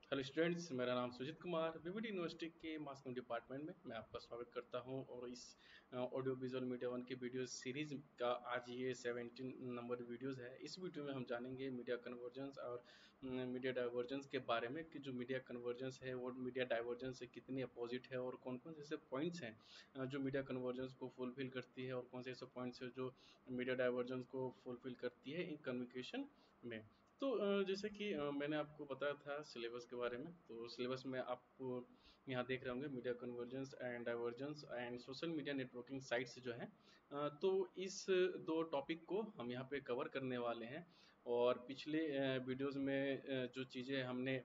Hello students, मेरा नाम Sujit Kumar BBD university के मास कम्युनिकेशन डिपार्टमेंट में मैं आपका स्वागत करता हूं। और इस ऑडियो विजुअल मीडिया वन की वीडियो सीरीज का आज ये 17 नंबर वीडियोस है। इस वीडियो में हम जानेंगे मीडिया कन्वर्जेंस और मीडिया डाइवर्जेंस के बारे में कि जो मीडिया कन्वर्जेंस है वो मीडिया डाइवर्जेंस से कितनी अपोजिट है और कौन कौन से ऐसे पॉइंट्स हैं जो मीडिया कन्वर्जेंस को फुलफिल करती है और कौन से ऐसे पॉइंट्स हैं जो मीडिया डाइवर्जेंस को फुलफिल करती है इन कम्युनिकेशन में। तो जैसे कि मैंने आपको बताया था सिलेबस के बारे में। तो सिलेबस में आपको यहाँ देख रहे होंगे media convergence and divergence and social media networking sites जो हैं। तो इस दो टॉपिक को हम यहाँ पे कवर करने वाले हैं। और पिछले वीडियोस में जो चीज़ें हमने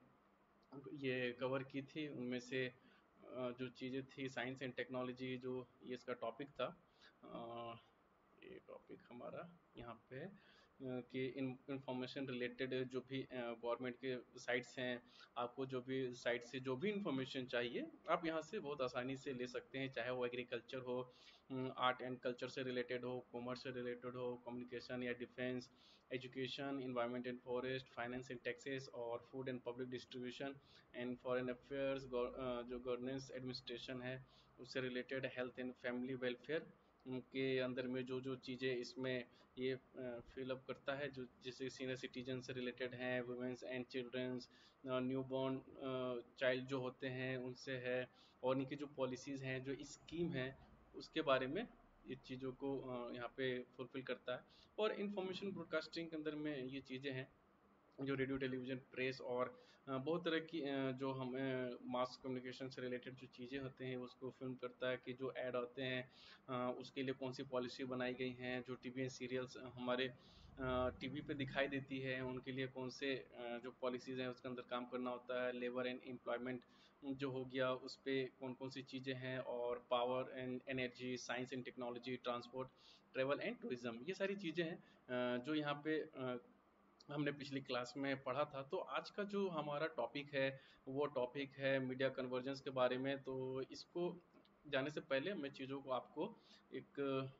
ये कवर की थी उनमें से जो चीज़ें थी साइंस एंड टेक्नोलॉजी, जो ये इसका टॉपिक था। अ, ये टॉपिक हमारा यहाँ पे है कि इंफॉर्मेशन रिलेटेड जो भी गवर्नमेंट के साइट्स हैं, आपको जो भी साइट से जो भी इंफॉर्मेशन चाहिए आप यहाँ से बहुत आसानी से ले सकते हैं। चाहे वो एग्रीकल्चर हो, आर्ट एंड कल्चर से रिलेटेड हो, कॉमर्स से रिलेटेड हो, कम्युनिकेशन या defence, education, environment and forest, finance and taxes और food and public distribution and foreign affairs, जो गवर्नेंस एडमिनिस्ट्रेशन है उससे related, health and family welfare के अंदर में जो जो चीज़ें इसमें ये फिलअप करता है, जो जैसे सीनियर सिटीजन से रिलेटेड हैं, women's and children's, new born child जो होते हैं उनसे है, और इनकी जो पॉलिसीज़ हैं, जो स्कीम है, उसके बारे में ये चीज़ों को यहाँ पे फुलफिल करता है। और इंफॉर्मेशन ब्रॉडकास्टिंग के अंदर में ये चीज़ें हैं जो रेडियो, टेलीविज़न, प्रेस और बहुत तरह की जो हम मास कम्युनिकेशन से रिलेटेड जो चीज़ें होते हैं उसको फ़िल्म करता है कि जो ऐड होते हैं उसके लिए कौन सी पॉलिसी बनाई गई हैं। जो टीवी एंड सीरियल्स हमारे टीवी पे दिखाई देती है उनके लिए कौन से जो पॉलिसीज़ हैं उसके अंदर काम करना होता है। लेबर एंड एम्प्लॉयमेंट जो हो गया उस पे कौन-कौन सी चीज़ें हैं, और power and energy, science and technology, transport, travel and tourism, ये सारी चीज़ें हैं जो यहाँ पे हमने पिछली क्लास में पढ़ा था। तो आज का जो हमारा टॉपिक है वो टॉपिक है मीडिया कन्वर्जेंस के बारे में। तो इसको जाने से पहले मैं चीज़ों को आपको एक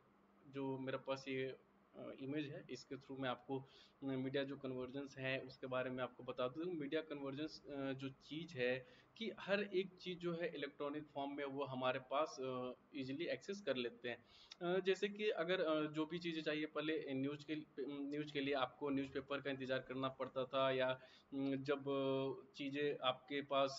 जो मेरे पास ये इमेज है इसके थ्रू मैं आपको मीडिया जो कन्वर्जेंस है उसके बारे में आपको बता दूँ। मीडिया कन्वर्जेंस जो चीज़ है कि हर एक चीज़ जो है इलेक्ट्रॉनिक फॉर्म में वो हमारे पास ईजिली एक्सेस कर लेते हैं। जैसे कि अगर जो भी चीज़ें चाहिए पहले न्यूज़ के लिए आपको न्यूज़पेपर का इंतज़ार करना पड़ता था, या जब चीज़ें आपके पास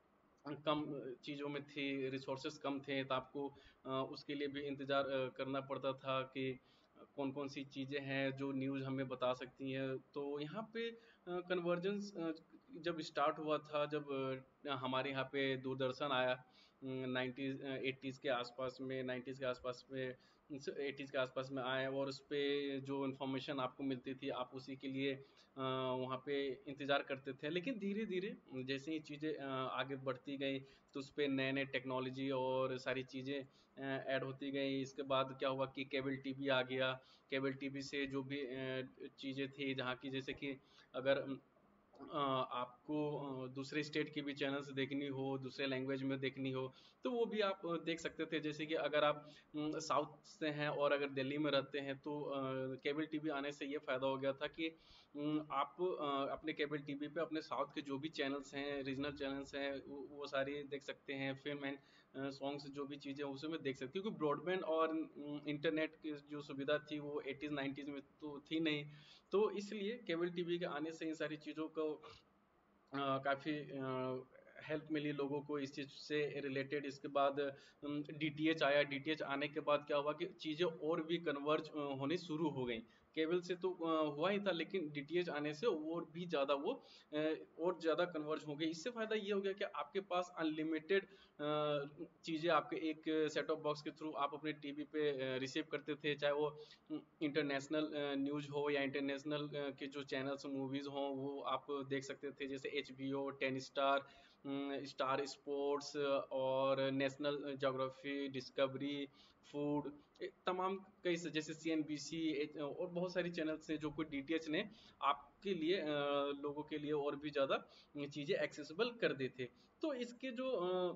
कम चीज़ों में थी, रिसोर्सेज कम थे, तो आपको उसके लिए भी इंतज़ार करना पड़ता था कि कौन-कौन सी चीज़ें हैं जो न्यूज़ हमें बता सकती हैं। तो यहाँ पे कन्वर्जेंस जब स्टार्ट हुआ था, जब हमारे यहाँ पे दूरदर्शन आया 90s 80s के आसपास में, 90s के आसपास में, 80s के आसपास में आया, और उस पे जो इन्फॉर्मेशन आपको मिलती थी आप उसी के लिए वहाँ पे इंतज़ार करते थे। लेकिन धीरे-धीरे जैसे ही चीज़ें आगे बढ़ती गई तो उस पे नए-नए टेक्नोलॉजी और सारी चीज़ें ऐड होती गई। इसके बाद क्या हुआ कि केबल टीवी आ गया। केबल टीवी से जो भी चीज़ें थी जहाँ की, जैसे कि अगर आपको दूसरे स्टेट की भी चैनल्स देखनी हो, दूसरे लैंग्वेज में देखनी हो, तो वो भी आप देख सकते थे। जैसे कि अगर आप साउथ से हैं और अगर दिल्ली में रहते हैं तो केबल टीवी आने से ये फ़ायदा हो गया था कि आप अपने केबल टीवी पे अपने साउथ के जो भी चैनल्स हैं, रीजनल चैनल्स हैं, वो सारे देख सकते हैं। फ़िल्म एंड सॉन्ग्स जो भी चीज़ें हैं उसमें देख सकते हैं, क्योंकि ब्रॉडबैंड और इंटरनेट की जो सुविधा थी वो 80s 90s में तो थी नहीं। तो इसलिए केबल टीवी के आने से इन सारी चीज़ों को काफ़ी हेल्प मिली लोगों को इस चीज़ से रिलेटेड। इसके बाद डीटीएच आया। डीटीएच आने के बाद क्या हुआ कि चीज़ें और भी कन्वर्ज होनी शुरू हो गई। केबल से तो हुआ ही था, लेकिन डीटीएच आने से और भी ज़्यादा वो और ज़्यादा कन्वर्ज हो गई। इससे फ़ायदा ये हो गया कि आपके पास अनलिमिटेड चीज़ें आपके एक सेट टॉप बॉक्स के थ्रू आप अपने टीवी पे रिसीव करते थे। चाहे वो इंटरनेशनल न्यूज़ हो या इंटरनेशनल के जो चैनल्स मूवीज़ हों वो आप देख सकते थे, जैसे HBO, ten star, star sports और नेशनल ज्योग्राफी, डिस्कवरी, फूड, तमाम कई से, जैसे सीएनबीसी और बहुत सारी चैनल्स हैं जो कोई डीटीएच ने आपके लिए लोगों के लिए और भी ज़्यादा चीज़ें एक्सेसिबल कर दी थी। तो इसके जो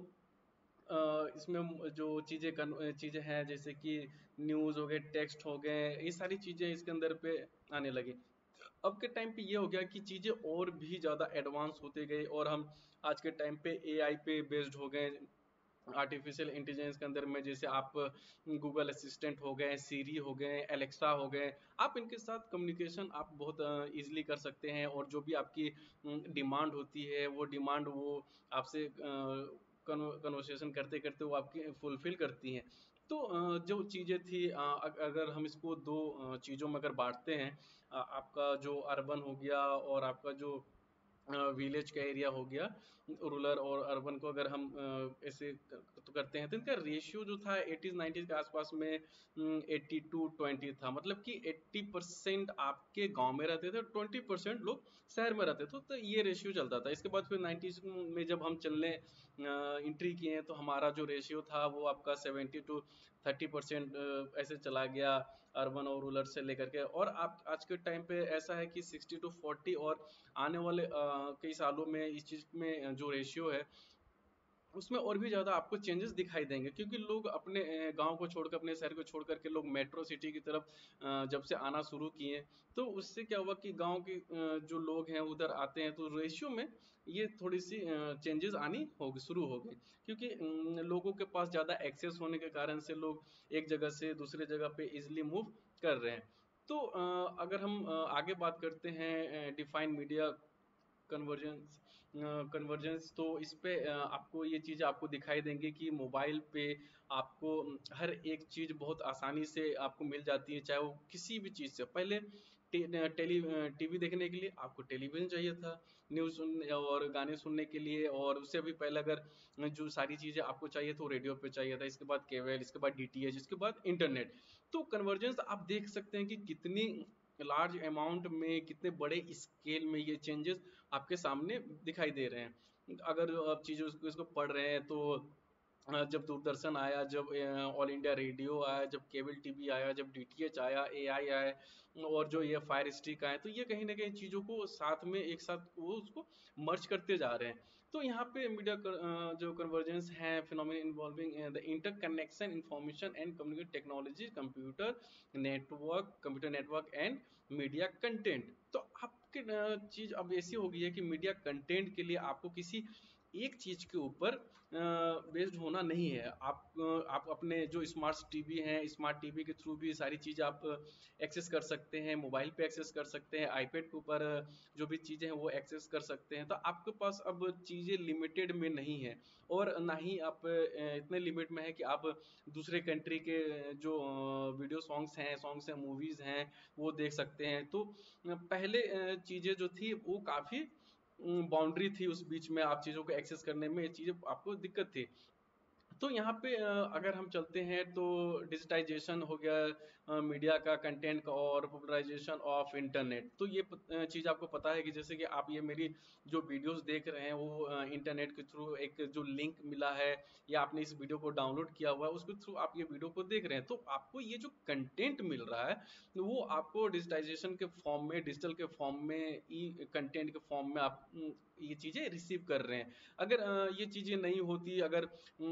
इसमें जो चीज़ें हैं, जैसे कि न्यूज़ हो गए, टेक्स्ट हो गए, ये सारी चीज़ें इसके अंदर पे आने लगी। अब के टाइम पे ये हो गया कि चीज़ें और भी ज़्यादा एडवांस होते गए, और हम आज के टाइम पे एआई पे बेस्ड हो गए, आर्टिफिशियल इंटेलिजेंस के अंदर में, जैसे आप गूगल असिस्टेंट हो गए, सीरी हो गए, एलेक्सा हो गए, आप इनके साथ कम्युनिकेशन आप बहुत इजीली कर सकते हैं, और जो भी आपकी डिमांड होती है वो डिमांड वो आपसे कन्वर्सेशन करते करते वो आपकी फुलफिल करती हैं। तो जो चीज़ें थी, अगर हम इसको दो चीज़ों में अगर बांटते हैं, आपका जो अर्बन हो गया और आपका जो विलेज का एरिया हो गया, रूरल और अर्बन को अगर हम ऐसे तो करते हैं, तो इनका रेशियो जो था 80s 90s के आसपास में 80-20 था, मतलब कि 80% आपके गांव में रहते थे, 20% लोग शहर में रहते थे, तो ये रेशियो चलता था। इसके बाद फिर 90s में जब हम चलने एंट्री किए, तो हमारा जो रेशियो था वो आपका 70-30% ऐसे चला गया, अर्बन और रूरल से लेकर के। और आप आज के टाइम पे ऐसा है कि 60-40, और आने वाले कई सालों में इस चीज़ में जो रेशियो है उसमें और भी ज़्यादा आपको चेंजेस दिखाई देंगे, क्योंकि लोग अपने गांव को छोड़कर, अपने शहर को छोड़ करके लोग मेट्रो सिटी की तरफ जब से आना शुरू किए, तो उससे क्या हुआ कि गांव के जो लोग हैं उधर आते हैं, तो रेशियो में ये थोड़ी सी चेंजेस आनी होगी, शुरू हो गई, क्योंकि लोगों के पास ज़्यादा एक्सेस होने के कारण से लोग एक जगह से दूसरे जगह पे इजिली मूव कर रहे हैं। तो अगर हम आगे बात करते हैं डिफाइन मीडिया कन्वर्जेंस, तो इस पे आपको ये चीज़ आपको दिखाई देंगे कि मोबाइल पे आपको हर एक चीज़ बहुत आसानी से आपको मिल जाती है, चाहे वो किसी भी चीज़ से। पहले टीवी देखने के लिए आपको टेलीविज़न चाहिए था, न्यूज़ सुनने और गाने सुनने के लिए, और उससे भी पहले अगर जो सारी चीज़ें आपको चाहिए तो रेडियो पे चाहिए था, इसके बाद केबल, इसके बाद डीटीएच, इसके बाद इंटरनेट। तो कन्वर्जेंस आप देख सकते हैं कि कितनी लार्ज अमाउंट में, कितने बड़े स्केल में ये चेंजेस आपके सामने दिखाई दे रहे हैं। अगर आप चीज़ों को इसको पढ़ रहे हैं, तो जब दूरदर्शन आया, जब ऑल इंडिया रेडियो आया, जब केबल टीवी आया, जब डीटीएच आया, एआई आया, और जो ये फायर स्टिक आए, तो ये कहीं ना कहीं चीज़ों को साथ में एक साथ वो उसको मर्ज करते जा रहे हैं। तो यहाँ पे मीडिया जो कन्वर्जेंस है, phenomena involving the interconnection information and communication technology, computer network and media content. तो आपके चीज़ अब ऐसी हो गई है कि मीडिया कंटेंट के लिए आपको किसी एक चीज़ के ऊपर बेस्ड होना नहीं है। आप अपने जो स्मार्ट टीवी हैं, स्मार्ट टीवी के थ्रू भी सारी चीज़ आप एक्सेस कर सकते हैं, मोबाइल पे एक्सेस कर सकते हैं, आईपैड के ऊपर जो भी चीज़ें हैं वो एक्सेस कर सकते हैं। तो आपके पास अब चीज़ें लिमिटेड में नहीं है, और ना ही आप इतने लिमिट में है कि आप दूसरे कंट्री के जो वीडियो सॉन्ग्स हैं, मूवीज़ हैं, वो देख सकते हैं। तो पहले चीज़ें जो थी वो काफ़ी बाउंड्री थी, उस बीच में आप चीज़ों को एक्सेस करने में ये चीज़ें आपको दिक्कत थी। तो यहाँ पे अगर हम चलते हैं, तो डिजिटाइजेशन हो गया मीडिया का, कंटेंट का, और पॉपुलराइजेशन ऑफ इंटरनेट। तो ये चीज़ आपको पता है कि जैसे कि आप ये मेरी जो वीडियोस देख रहे हैं वो इंटरनेट के थ्रू एक जो लिंक मिला है, या आपने इस वीडियो को डाउनलोड किया हुआ है, उसके थ्रू आप ये वीडियो को देख रहे हैं, तो आपको ये जो कंटेंट मिल रहा है वो आपको डिजिटाइजेशन के फॉर्म में, डिजिटल के फॉर्म में, ई कंटेंट के फॉर्म में आप ये चीज़ें रिसीव कर रहे हैं। अगर ये चीज़ें नहीं होती, अगर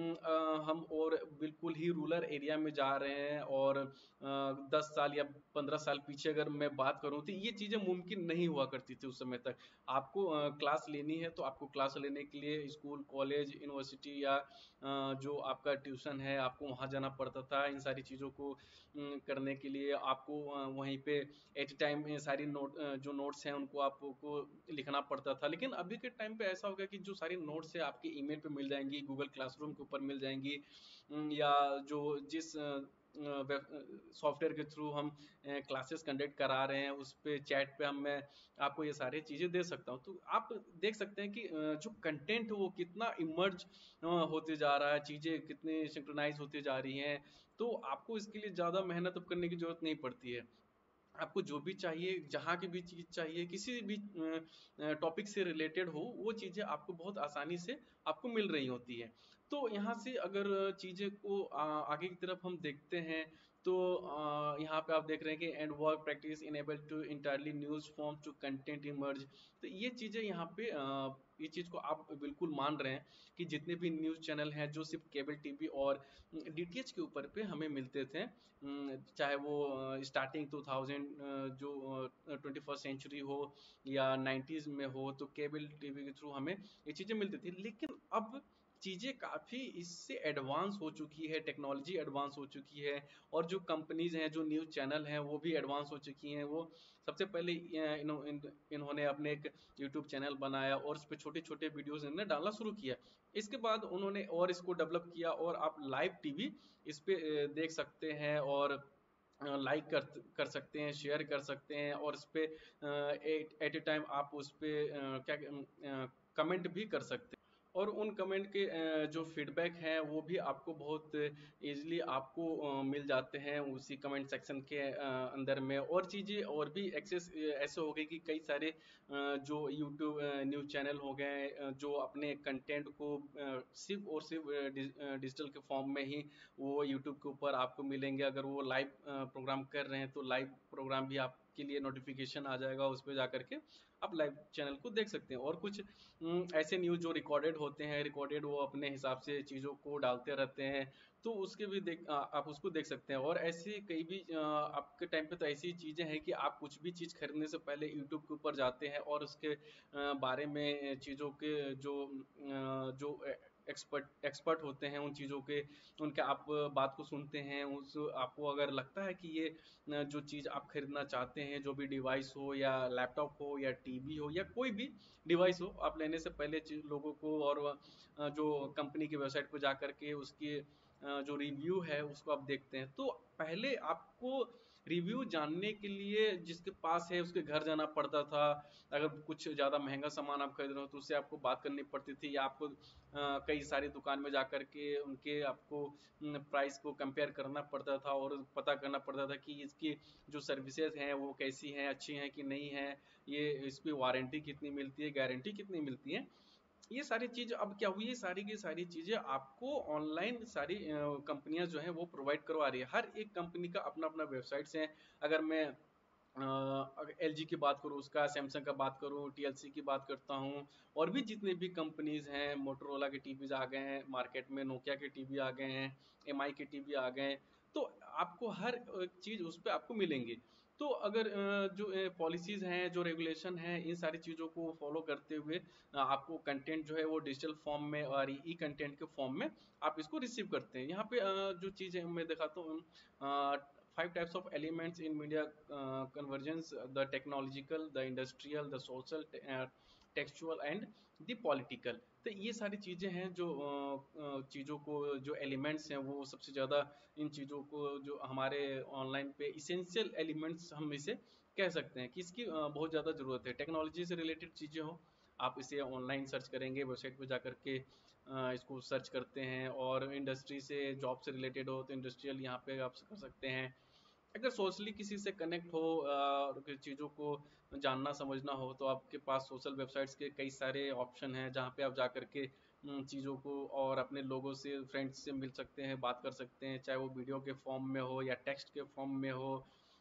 हम और बिल्कुल ही रूरल एरिया में जा रहे हैं, और 10 साल या 15 साल पीछे अगर मैं बात करूं, तो ये चीज़ें मुमकिन नहीं हुआ करती थी उस समय तक। आपको क्लास लेनी है तो आपको क्लास लेने के लिए स्कूल, कॉलेज, यूनिवर्सिटी, या जो आपका ट्यूशन है, आपको वहाँ जाना पड़ता था। इन सारी चीज़ों को करने के लिए आपको वहीं पे एट टाइम सारी जो नोट्स हैं उनको आपको लिखना पड़ता था। लेकिन अभी के टाइम पे ऐसा हो गया कि जो सारी नोट्स है आपके ईमेल पे मिल जाएंगी, गूगल क्लासरूम के ऊपर मिल जाएंगी, या जो जिस सॉफ्टवेयर के थ्रू हम क्लासेस कंडक्ट करा रहे हैं उस पे चैट पे मैं आपको ये सारी चीज़ें दे सकता हूँ। तो आप देख सकते हैं कि जो कंटेंट है वो कितना इमर्ज होते जा रहा है, चीज़ें कितनी सिंक्रोनाइज होती जा रही हैं। तो आपको इसके लिए ज़्यादा मेहनत अब करने की ज़रूरत नहीं पड़ती है। आपको जो भी चाहिए, जहाँ की भी चीज़ चाहिए, किसी भी टॉपिक से रिलेटेड हो, वो चीज़ें आपको बहुत आसानी से आपको मिल रही होती है। तो यहाँ से अगर चीज़ें को आगे की तरफ हम देखते हैं, तो यहाँ पे आप देख रहे हैं कि and work practice enable to entirely news form to content emerge. तो ये चीज़ें यहाँ पे ये चीज़ को आप बिल्कुल मान रहे हैं कि जितने भी न्यूज़ चैनल हैं जो सिर्फ केबल टीवी और डीटीएच के ऊपर पे हमें मिलते थे, चाहे वो स्टार्टिंग 2000 जो 21st सेंचुरी हो या 90s में हो, तो केबल टीवी के थ्रू हमें ये चीज़ें मिलती थी। लेकिन अब चीज़ें काफ़ी इससे एडवांस हो चुकी है, टेक्नोलॉजी एडवांस हो चुकी है, और जो कंपनीज हैं, जो न्यूज़ चैनल हैं, वो भी एडवांस हो चुकी हैं। वो सबसे पहले इन्होंने अपने एक यूट्यूब चैनल बनाया और उस पर छोटे छोटे वीडियोस इन्होंने डालना शुरू किया। इसके बाद उन्होंने और इसको डेवलप किया, और आप लाइव टीवी इस पे देख सकते हैं, और लाइक कर सकते हैं, शेयर कर सकते हैं, और इस पे एट ए टाइम आप उस पे क्या कमेंट भी कर सकते हैं। और उन कमेंट के जो फीडबैक हैं वो भी आपको बहुत इजीली आपको मिल जाते हैं उसी कमेंट सेक्शन के अंदर में। और चीज़ें और भी एक्सेस ऐसे हो गए कि कई सारे जो यूट्यूब न्यूज़ चैनल हो गए, जो अपने कंटेंट को सिर्फ और सिर्फ डिजिटल के फॉर्म में ही वो यूट्यूब के ऊपर आपको मिलेंगे। अगर वो लाइव प्रोग्राम कर रहे हैं तो लाइव प्रोग्राम भी आपके लिए नोटिफिकेशन आ जाएगा, उस पर जा करके आप लाइव चैनल को देख सकते हैं। और कुछ ऐसे न्यूज़ जो रिकॉर्डेड होते हैं, रिकॉर्डेड वो अपने हिसाब से चीज़ों को डालते रहते हैं, तो उसके भी आप उसको देख सकते हैं। और ऐसी कई भी आपके टाइम पे तो ऐसी चीज़ें हैं कि आप कुछ भी चीज़ खरीदने से पहले यूट्यूब के ऊपर जाते हैं और उसके बारे में चीज़ों के जो एक्सपर्ट एक्सपर्ट होते हैं उन चीज़ों के, उनके आप बात को सुनते हैं। उस आपको अगर लगता है कि ये जो चीज़ आप खरीदना चाहते हैं, जो भी डिवाइस हो या लैपटॉप हो या टीवी हो या कोई भी डिवाइस हो, आप लेने से पहले लोगों को और जो कंपनी की वेबसाइट पर जा करके उसकी जो रिव्यू है उसको आप देखते हैं। तो पहले आपको रिव्यू जानने के लिए जिसके पास है उसके घर जाना पड़ता था। अगर कुछ ज़्यादा महंगा सामान आप खरीद रहे हो तो उससे आपको बात करनी पड़ती थी, या आपको कई सारी दुकान में जा कर के उनके आपको प्राइस को कंपेयर करना पड़ता था, और पता करना पड़ता था कि इसकी जो सर्विसेज हैं वो कैसी हैं, अच्छी हैं कि नहीं हैं, ये इस पर वारंटी कितनी मिलती है, गारंटी कितनी मिलती है। ये सारी चीज़ अब क्या हुई है, सारी की सारी चीज़ें आपको ऑनलाइन सारी कंपनियां जो हैं वो प्रोवाइड करवा रही है। हर एक कंपनी का अपना अपना वेबसाइट्स हैं। अगर मैं अगर एलजी की बात करूँ, उसका सैमसंग का बात करूँ, टीएलसी की बात करता हूँ, और भी जितने भी कंपनीज हैं, मोटरोला के टीवीज आ गए हैं मार्केट में, नोकिया के टीवी आ गए हैं, एमआई के टीवी आ गए हैं। तो आपको हर चीज़ उस पर आपको मिलेंगी। तो अगर जो पॉलिसीज़ हैं, जो रेगुलेशन हैं, इन सारी चीज़ों को फॉलो करते हुए आपको कंटेंट जो है वो डिजिटल फॉर्म में और ई कंटेंट के फॉर्म में आप इसको रिसीव करते हैं। यहाँ पे जो चीज़ है मैं दिखाता हूँ, 5 types of elements in media convergence: the technological, the industrial, the social, textual and the political। तो ये सारी चीज़ें हैं जो चीज़ों को, जो एलिमेंट्स हैं वो सबसे ज़्यादा इन चीज़ों को जो हमारे ऑनलाइन पे इसेंशियल एलिमेंट्स हम इसे कह सकते हैं कि इसकी बहुत ज़्यादा ज़रूरत है। टेक्नोलॉजी से रिलेटेड चीज़ें हो, आप इसे ऑनलाइन सर्च करेंगे, वेबसाइट पे जा करके इसको सर्च करते हैं। और इंडस्ट्री से, जॉब से रिलेटेड हो तो इंडस्ट्रियल यहाँ पे आप कर सकते हैं। अगर सोशली किसी से कनेक्ट हो और किसी चीज़ों को जानना समझना हो तो आपके पास सोशल वेबसाइट्स के कई सारे ऑप्शन हैं जहाँ पे आप जा करके चीज़ों को और अपने लोगों से, फ्रेंड्स से मिल सकते हैं, बात कर सकते हैं, चाहे वो वीडियो के फॉर्म में हो या टेक्स्ट के फॉर्म में हो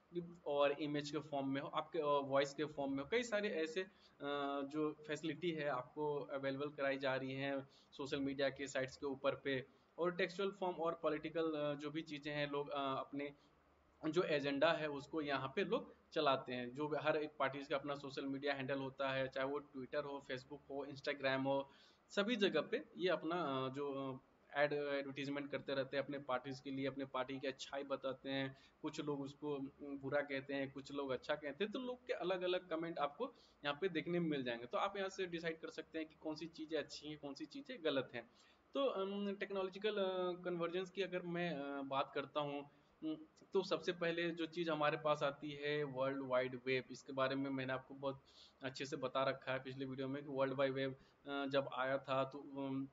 और इमेज के फॉर्म में हो, आपके वॉइस के फॉर्म में हो। कई सारे ऐसे जो फैसिलिटी है आपको अवेलेबल कराई जा रही हैं सोशल मीडिया के साइट्स के ऊपर पे। और टेक्सचुअल फॉर्म और पॉलिटिकल जो भी चीज़ें हैं, लोग अपने जो एजेंडा है उसको यहाँ पे लोग चलाते हैं। जो हर एक पार्टी का अपना सोशल मीडिया हैंडल होता है, चाहे वो ट्विटर हो, फेसबुक हो, इंस्टाग्राम हो, सभी जगह पे ये अपना जो एडवर्टीजमेंट करते रहते हैं अपने पार्टीज के लिए, अपने पार्टी की अच्छाई बताते हैं। कुछ लोग उसको बुरा कहते हैं, कुछ लोग अच्छा कहते हैं, तो लोग के अलग अलग कमेंट आपको यहाँ पे देखने में मिल जाएंगे। तो आप यहाँ से डिसाइड कर सकते हैं कि कौन सी चीज़ें अच्छी हैं, कौन सी चीज़ें गलत हैं। तो टेक्नोलॉजिकल कन्वर्जेंस की अगर मैं बात करता हूँ, हम्म, तो सबसे पहले जो चीज़ हमारे पास आती है वर्ल्ड वाइड वेब। इसके बारे में मैंने आपको बहुत अच्छे से बता रखा है पिछले वीडियो में कि वर्ल्ड वाइड वेब जब आया था तो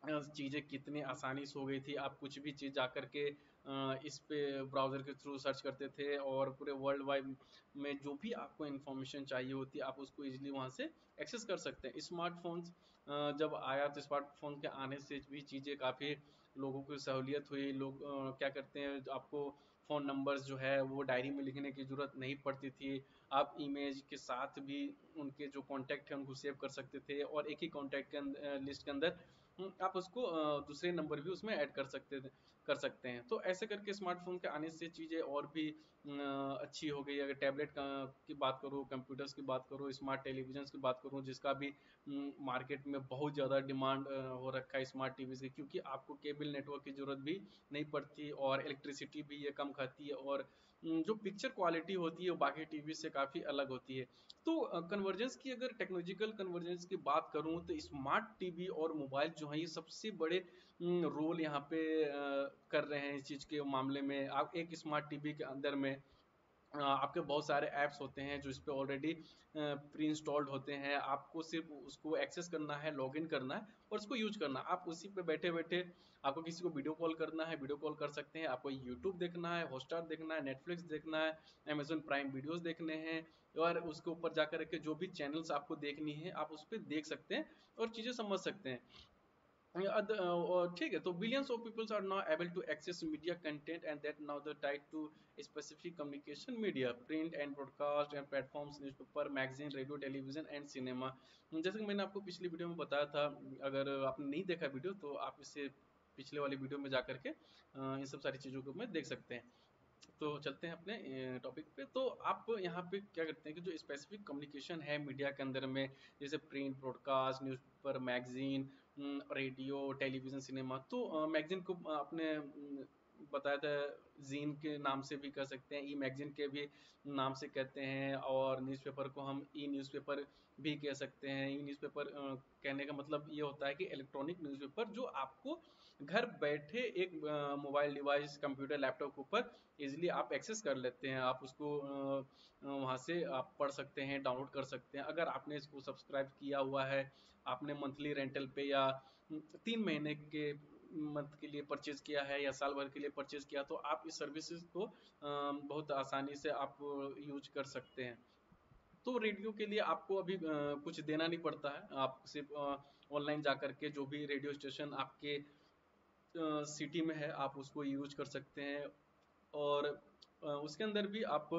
चीज़ें कितनी आसानी से हो गई थी। आप कुछ भी चीज़ जा कर के इस पे ब्राउज़र के थ्रू सर्च करते थे और पूरे वर्ल्ड वाइड में जो भी आपको इन्फॉर्मेशन चाहिए होती है आप उसको ईज़िली वहाँ से एक्सेस कर सकते हैं। स्मार्टफ़ोन्स जब आया तो स्मार्टफ़ोन के आने से भी चीज़ें काफ़ी लोगों को सहूलियत हुई। लोग क्या करते हैं, जो आपको फ़ोन नंबर्स जो है वो डायरी में लिखने की ज़रूरत नहीं पड़ती थी। आप इमेज के साथ भी उनके जो कॉन्टैक्ट हैं उनको सेव कर सकते थे और एक ही कॉन्टैक्ट के लिस्ट के अंदर आप उसको दूसरे नंबर भी उसमें ऐड कर सकते हैं। तो ऐसे करके स्मार्टफ़ोन के आने से चीज़ें और भी अच्छी हो गई। अगर टैबलेट की बात करूँ, कंप्यूटर्स की बात करूँ, स्मार्ट टेलीविजन्स की बात करूँ, जिसका भी मार्केट में बहुत ज़्यादा डिमांड हो रखा है स्मार्ट टीवीज़ की, क्योंकि आपको केबल नेटवर्क की ज़रूरत भी नहीं पड़ती और इलेक्ट्रिसिटी भी ये कम खाती है और जो पिक्चर क्वालिटी होती है वो बाकी टीवी से काफ़ी अलग होती है। तो कन्वर्जेंस की, अगर टेक्नोलॉजिकल कन्वर्जेंस की बात करूं तो स्मार्ट टीवी और मोबाइल जो है ये सबसे बड़े रोल यहाँ पे कर रहे हैं इस चीज़ के मामले में। आप एक स्मार्ट टीवी के अंदर में आपके बहुत सारे ऐप्स होते हैं जो इस पे ऑलरेडी प्री इंस्टॉल्ड होते हैं। आपको सिर्फ उसको एक्सेस करना है, लॉगिन करना है और उसको यूज करना है। आप उसी पे बैठे बैठे आपको किसी को वीडियो कॉल करना है, वीडियो कॉल कर सकते हैं। आपको यूट्यूब देखना है, हॉटस्टार देखना है, नेटफ्लिक्स देखना है, अमेजन प्राइम वीडियोस देखने हैं और उसके ऊपर जाकर के जो भी चैनल्स आपको देखनी है आप उस पर देख सकते हैं और चीज़ें समझ सकते हैं। ठीक है, तो billions of peoples are now able to access media content and that now the tied to specific communication media, print and broadcast and platforms, newspaper, magazine, radio, television and cinema. जैसे कि मैंने आपको पिछली वीडियो में बताया था, अगर आपने नहीं देखा वीडियो तो आप इससे पिछले वाली वीडियो में जा करके इन सब सारी चीज़ों को में देख सकते हैं। तो चलते हैं अपने टॉपिक पे। तो आप यहाँ पे क्या करते हैं कि जो स्पेसिफिक कम्युनिकेशन है मीडिया के अंदर में, जैसे print, broadcast, newspaper, magazine, radio, television, cinema. तो मैगजीन को आपने बताया था, जीन के नाम से भी कह सकते हैं, ई मैगजीन के भी नाम से कहते हैं और न्यूज़पेपर को हम ई न्यूज़पेपर भी कह सकते हैं। ई न्यूज़पेपर कहने का मतलब ये होता है कि इलेक्ट्रॉनिक न्यूज़पेपर जो आपको घर बैठे एक मोबाइल डिवाइस, कंप्यूटर, लैपटॉप के ऊपर इजीली आप एक्सेस कर लेते हैं। आप उसको वहाँ से आप पढ़ सकते हैं, डाउनलोड कर सकते हैं। अगर आपने इसको सब्सक्राइब किया हुआ है, आपने मंथली रेंटल पे या 3 महीने के मंथ के लिए परचेज किया है या साल भर के लिए परचेज किया, तो आप इस सर्विसेज को बहुत आसानी से आप यूज कर सकते हैं। तो रेडियो के लिए आपको अभी कुछ देना नहीं पड़ता है। आप सिर्फ ऑनलाइन जा कर के जो भी रेडियो स्टेशन आपके सिटी में है आप उसको यूज कर सकते हैं और उसके अंदर भी आप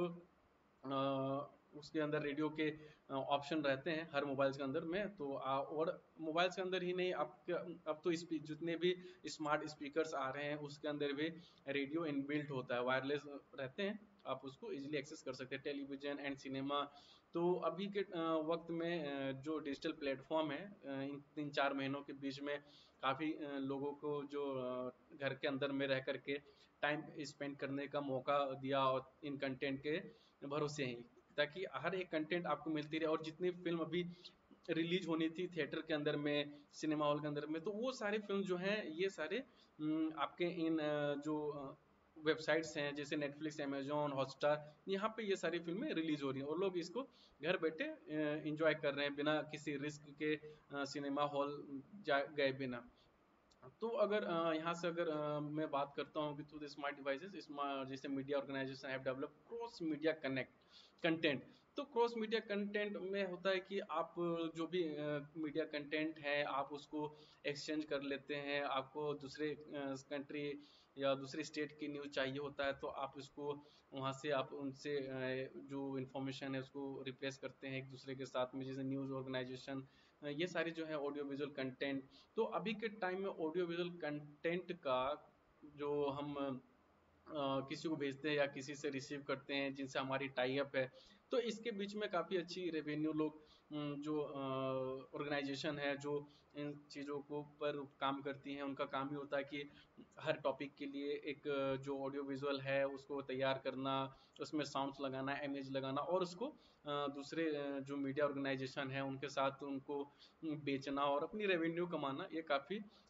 उसके अंदर रेडियो के ऑप्शन रहते हैं हर मोबाइल्स के अंदर में। तो और मोबाइल्स के अंदर ही नहीं, आपके अब तो जितने भी स्मार्ट स्पीकर्स आ रहे हैं उसके अंदर भी रेडियो इनबिल्ट होता है, वायरलेस रहते हैं। आप उसको इजीली एक्सेस कर सकते हैं। टेलीविजन एंड सिनेमा, तो अभी के वक्त में जो डिजिटल प्लेटफॉर्म है, इन 3-4 महीनों के बीच में काफ़ी लोगों को जो घर के अंदर में रह करके टाइम स्पेंड करने का मौका दिया और इन कंटेंट के भरोसे ही, ताकि हर एक कंटेंट आपको मिलती रहे। और जितनी फिल्म अभी रिलीज होनी थी थिएटर के अंदर में, सिनेमा हॉल के अंदर में, तो वो सारे फिल्म जो हैं ये सारे आपके इन जो वेबसाइट्स हैं जैसे नेटफ्लिक्स, अमेजोन, हॉटस्टार, यहाँ पे ये सारी फिल्में रिलीज हो रही हैं और लोग इसको घर बैठे इंजॉय कर रहे हैं बिना किसी रिस्क के सिनेमा हॉल जा गए बिना। तो अगर यहाँ से अगर मैं बात करता हूँ कि थ्रू द स्मार्ट डिवाइसेस, जैसे media organization have develop cross media connect content. तो क्रॉस मीडिया कंटेंट में होता है कि आप जो भी मीडिया कंटेंट है आप उसको एक्सचेंज कर लेते हैं। आपको दूसरे कंट्री या दूसरे स्टेट की न्यूज़ चाहिए होता है तो आप उसको वहाँ से आप उनसे जो इन्फॉर्मेशन है उसको रिप्लेस करते हैं एक दूसरे के साथ में, जैसे न्यूज़ ऑर्गेनाइजेशन, ये सारी जो है ऑडियो विजुअल कंटेंट। तो अभी के टाइम में ऑडियो विजुअल कंटेंट का जो हम किसी को भेजते हैं या किसी से रिसीव करते हैं जिनसे हमारी टाई अप है, तो इसके बीच में काफ़ी अच्छी रेवेन्यू लोग जो ऑर्गेनाइजेशन है जो इन चीज़ों को पर काम करती हैं, उनका काम ही होता है कि हर टॉपिक के लिए एक जो ऑडियो विजुअल है उसको तैयार करना, उसमें साउंड्स लगाना, इमेज लगाना और उसको दूसरे जो मीडिया ऑर्गेनाइजेशन है उनके साथ उनको बेचना और अपनी रेवेन्यू कमाना। ये काफ़ी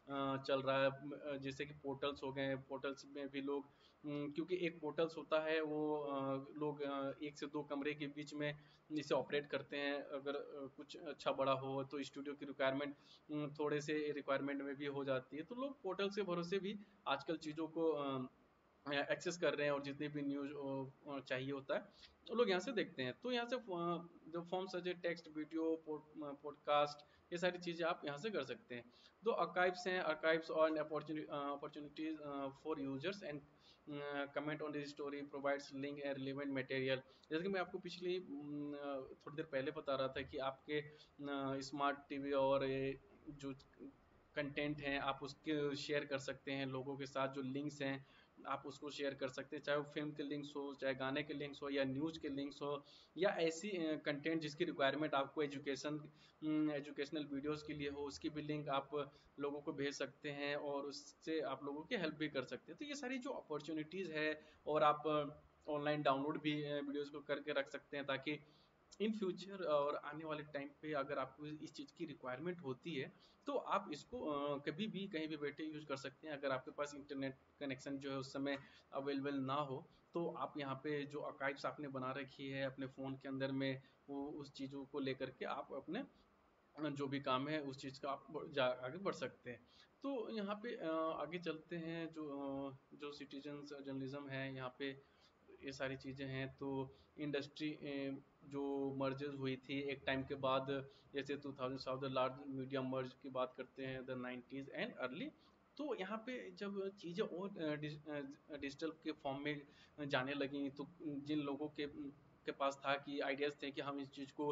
चल रहा है। जैसे कि पोर्टल्स हो गए, पोर्टल्स में भी लोग क्योंकि एक पोर्टल्स होता है वो लोग एक से दो कमरे के बीच में इसे ऑपरेट करते हैं। अगर कुछ अच्छा बड़ा हो तो स्टूडियो की रिक्वायरमेंट थोड़े से रिक्वायरमेंट में भी हो जाती है, तो लोग पोर्टल के भरोसे भी आजकल चीज़ों को एक्सेस कर रहे हैं, और जितने भी न्यूज चाहिए होता है तो लोग यहाँ से देखते हैं। तो यहाँ से जो फॉर्म सजे टेक्स्ट, वीडियो, पॉडकास्ट, ये सारी चीज़ें आप यहाँ से कर सकते हैं। तो अर्काइव्स हैं, अर्काइव्स और opportunities for users and comment on this story, provides link and relevant material. जैसे कि मैं आपको पिछली थोड़ी देर पहले बता रहा था कि आपके स्मार्ट टीवी और जो कंटेंट हैं आप उसके शेयर कर सकते हैं लोगों के साथ, जो लिंक्स हैं आप उसको शेयर कर सकते हैं, चाहे वो फिल्म के लिंक्स हो, चाहे गाने के लिंक्स हो, या न्यूज़ के लिंक्स हो, या ऐसी कंटेंट जिसकी रिक्वायरमेंट आपको एजुकेशनल वीडियोस के लिए हो, उसकी भी लिंक आप लोगों को भेज सकते हैं और उससे आप लोगों की हेल्प भी कर सकते हैं। तो ये सारी जो अपॉर्चुनिटीज़ है, और आप ऑनलाइन डाउनलोड भी वीडियोस को करके रख सकते हैं, ताकि इन फ्यूचर और आने वाले टाइम पे अगर आपको इस चीज़ की रिक्वायरमेंट होती है तो आप इसको कभी भी कहीं भी बैठे यूज कर सकते हैं। अगर आपके पास इंटरनेट कनेक्शन जो है उस समय अवेलेबल ना हो, तो आप यहाँ पे जो आर्काइव्स आपने बना रखी है अपने फ़ोन के अंदर में, वो उस चीज़ों को लेकर के आप अपने जो भी काम है उस चीज़ का आप आगे बढ़ सकते हैं। तो यहाँ पे आगे चलते हैं, जो सिटीजन्स जर्नलिज्म है यहाँ पे ये सारी चीज़ें हैं। तो इंडस्ट्री जो मर्जेस हुई थी एक टाइम के बाद, जैसे 2000 of the large media merge की बात करते हैं, द 90s एंड अर्ली। तो यहाँ पे जब चीज़ें और डिजिटल के फॉर्म में जाने लगी, तो जिन लोगों के पास था कि आइडियाज़ थे कि हम इस चीज़ को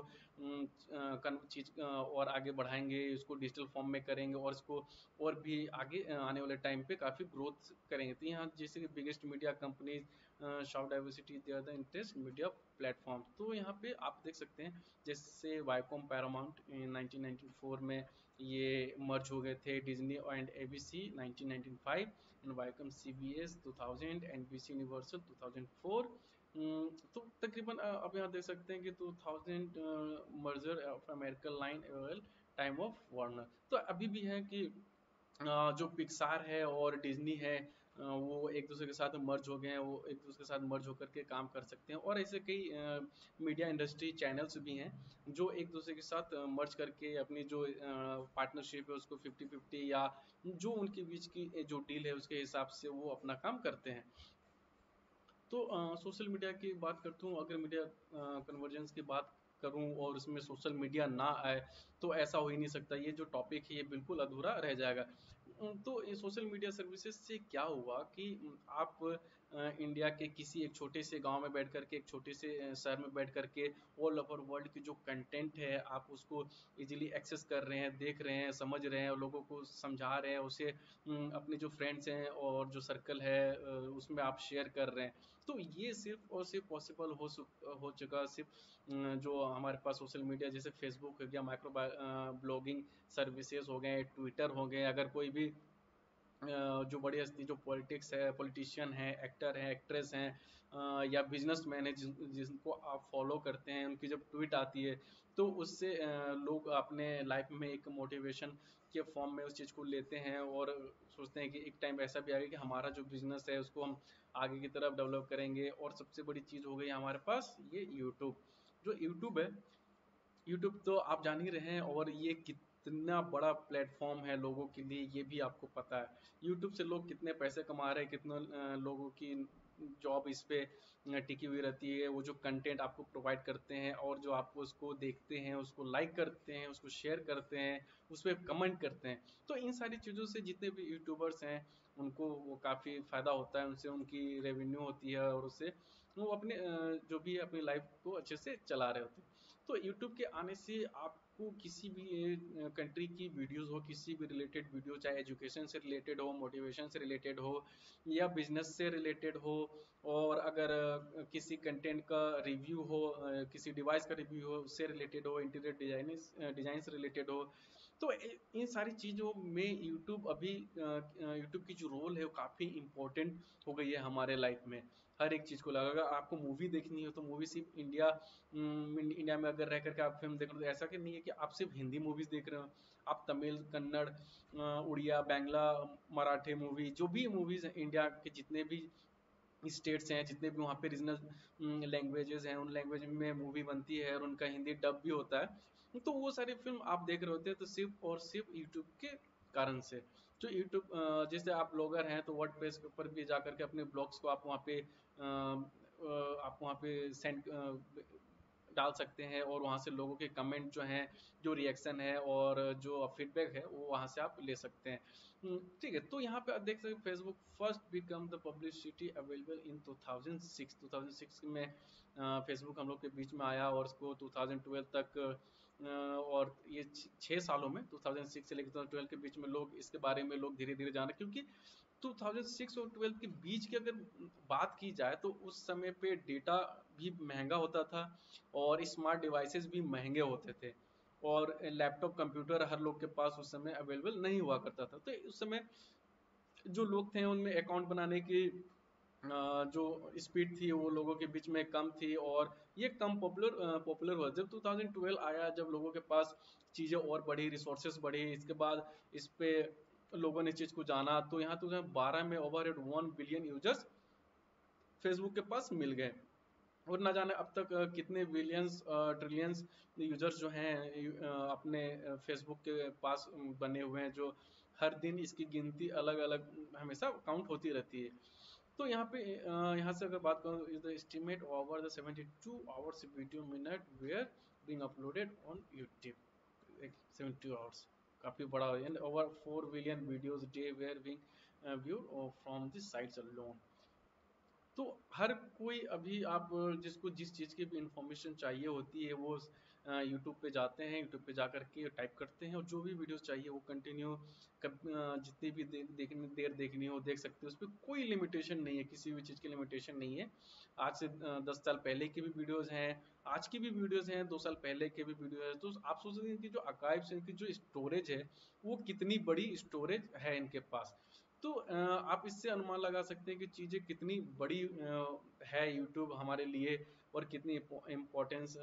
और आगे बढ़ाएंगे, इसको डिजिटल फॉर्म में करेंगे और इसको और भी आगे आने वाले टाइम पे काफ़ी ग्रोथ करेंगे। तो यहाँ जैसे कि biggest media companies shop diversity, they are the interest media platform. तो यहाँ पे आप देख सकते हैं जैसे वाईकॉम पैरामाउंट 1994 में ये मर्ज हो गए थे, Disney and ABC 1995, and Viacom CBS 2000, NBC Universal 2004। तो तकरीबन अब यहाँ देख सकते हैं कि 2000 merger of American line time of Warner. तो अभी भी है कि जो पिक्सार है और डिज्नी है वो एक दूसरे के साथ मर्ज हो गए हैं, वो एक दूसरे के साथ मर्ज होकर के काम कर सकते हैं। और ऐसे कई मीडिया इंडस्ट्री चैनल्स भी हैं जो एक दूसरे के साथ मर्ज करके अपनी जो पार्टनरशिप है उसको 50-50, या जो उनके बीच की जो डील है उसके हिसाब से वो अपना काम करते हैं। तो सोशल मीडिया की बात करता हूँ, अगर मीडिया कन्वर्जेंस की बात करूँ और उसमें सोशल मीडिया ना आए तो ऐसा हो ही नहीं सकता। ये जो टॉपिक है ये बिल्कुल अधूरा रह जाएगा। तो ये सोशल मीडिया सर्विसेज से क्या हुआ कि आप इंडिया के किसी एक छोटे से गांव में बैठ करके, एक छोटे से शहर में बैठ करके ऑल ओवर वर्ल्ड की जो कंटेंट है आप उसको इजीली एक्सेस कर रहे हैं, देख रहे हैं, समझ रहे हैं और लोगों को समझा रहे हैं उसे, अपने जो फ्रेंड्स हैं और जो सर्कल है उसमें आप शेयर कर रहे हैं। तो ये सिर्फ और सिर्फ पॉसिबल हो चुका सिर्फ जो हमारे पास सोशल मीडिया जैसे फेसबुक हो गया, माइक्रो ब्लॉगिंग सर्विसेज हो गए, ट्विटर हो गए। अगर कोई भी जो बड़ी हस्ती, जो पॉलिटिक्स है, पॉलिटिशियन है, एक्टर है, एक्ट्रेस हैं, या बिजनेसमैन है जिनको आप फॉलो करते हैं, उनकी जब ट्वीट आती है तो उससे लोग अपने लाइफ में एक मोटिवेशन के फॉर्म में उस चीज़ को लेते हैं और सोचते हैं कि एक टाइम ऐसा भी आएगा कि हमारा जो बिजनेस है उसको हम आगे की तरफ डेवलप करेंगे। और सबसे बड़ी चीज़ हो गई हमारे पास ये यूट्यूब। जो यूट्यूब है, यूट्यूब तो आप जान ही रहे हैं, और ये कितना बड़ा प्लेटफॉर्म है लोगों के लिए ये भी आपको पता है। यूट्यूब से लोग कितने पैसे कमा रहे हैं, कितने लोगों की जॉब इस पे टिकी हुई रहती है। वो जो कंटेंट आपको प्रोवाइड करते हैं और जो आपको उसको देखते हैं, उसको लाइक करते हैं, उसको शेयर करते हैं, उस पर कमेंट करते हैं। तो इन सारी चीज़ों से जितने भी यूट्यूबर्स हैं उनको वो काफ़ी फ़ायदा होता है, उनसे उनकी रेवेन्यू होती है और उससे वो अपने जो भी अपनी लाइफ को अच्छे से चला रहे होते हैं। तो यूट्यूब के आने से आपको किसी भी कंट्री की वीडियोस हो, किसी भी रिलेटेड वीडियो, चाहे एजुकेशन से रिलेटेड हो, मोटिवेशन से रिलेटेड हो, या बिजनेस से रिलेटेड हो, और अगर किसी कंटेंट का रिव्यू हो, किसी डिवाइस का रिव्यू हो उससे रिलेटेड हो, इंटीरियर डिजाइन से रिलेटेड हो, तो इन सारी चीज़ों में यूट्यूब की जो रोल है वो काफ़ी इम्पोर्टेंट हो गई है हमारे लाइफ में। हर एक चीज़ को लगा, अगर आपको मूवी देखनी हो तो मूवी सिर्फ इंडिया में अगर रह करके आप फिल्म देख रहे हो तो ऐसा कि नहीं है कि आप सिर्फ हिंदी मूवीज़ देख रहे हो। आप तमिल, कन्नड़, उड़िया, बांग्ला, मराठी मूवी, जो भी मूवीज़ हैं इंडिया के जितने भी स्टेट्स हैं, जितने भी वहाँ पे रीजनल लैंग्वेजेस हैं, उन लैंग्वेज में मूवी बनती है और उनका हिंदी डब भी होता है। तो वो सारी फिल्म आप देख रहे होते हैं तो सिर्फ और सिर्फ यूट्यूब के कारण से। जो यूट्यूब, जैसे आप ब्लॉगर हैं तो वर्डप्रेस के ऊपर भी जा करके अपने ब्लॉग्स को आप वहाँ पे सेंड डाल सकते हैं और वहाँ से लोगों के कमेंट जो हैं, जो रिएक्शन है और जो फीडबैक है वो वहाँ से आप ले सकते हैं। ठीक है, तो यहाँ पे आप देख सकते हैं Facebook first become the publicity available in 2006 में फेसबुक हम लोग के बीच में आया और उसको 2012 तक और ये 6 सालों में 2006 से लेकर 2012 के बीच में लोग इसके बारे में लोग धीरे धीरे जाना, क्योंकि 2006 और 12 के बीच की अगर बात की जाए तो उस समय पे डेटा भी महंगा होता था और स्मार्ट डिवाइसेस भी महंगे होते थे और लैपटॉप कंप्यूटर हर लोग के पास उस समय अवेलेबल नहीं हुआ करता था। तो उस समय जो लोग थे उनमें अकाउंट बनाने की जो स्पीड थी वो लोगों के बीच में कम थी और ये कम पॉपुलर हुआ। जब 2012 आया, जब लोगों के पास चीज़ें और बढ़ी, रिसोर्सेस बढ़ी, इसके बाद इस पे लोगों ने चीज़ को जाना, तो यहाँ 2012 में ओवर 1 बिलियन यूजर्स फेसबुक के पास मिल गए और ना जाने अब तक कितने बिलियंस ट्रिलियंस यूजर्स जो हैं अपने फेसबुक के पास बने हुए हैं, जो हर दिन इसकी गिनती अलग अलग हमेशा काउंट होती रहती है। तो यहाँ पे यहाँ से अगर बात करूँ, is the estimate over the 72 hours video minute were being uploaded on YouTube. 72 hours काफ़ी बड़ा है, and over 4 billion videos day were being viewed from this sites alone. तो हर कोई अभी आप जिसको जिस चीज़ की भी इंफॉर्मेशन चाहिए होती है वो यूट्यूब पे जाते हैं, यूट्यूब पे जा करके टाइप करते हैं और जो भी वीडियोस चाहिए वो कंटिन्यू जितनी भी देर देखनी हो देख सकते हो। उस पर कोई लिमिटेशन नहीं है, किसी भी चीज़ की लिमिटेशन नहीं है। आज से 10 साल पहले की भी वीडियोज़ हैं, आज की भी वीडियोज़ हैं, 2 साल पहले के भी वीडियो है। तो आप सोच सकते हैं कि जो आर्काइव्स है, इनकी जो स्टोरेज है वो कितनी बड़ी स्टोरेज है इनके पास। तो आप इससे अनुमान लगा सकते हैं कि चीज़ें कितनी बड़ी है यूट्यूब हमारे लिए और कितनी इम्पोर्टेंस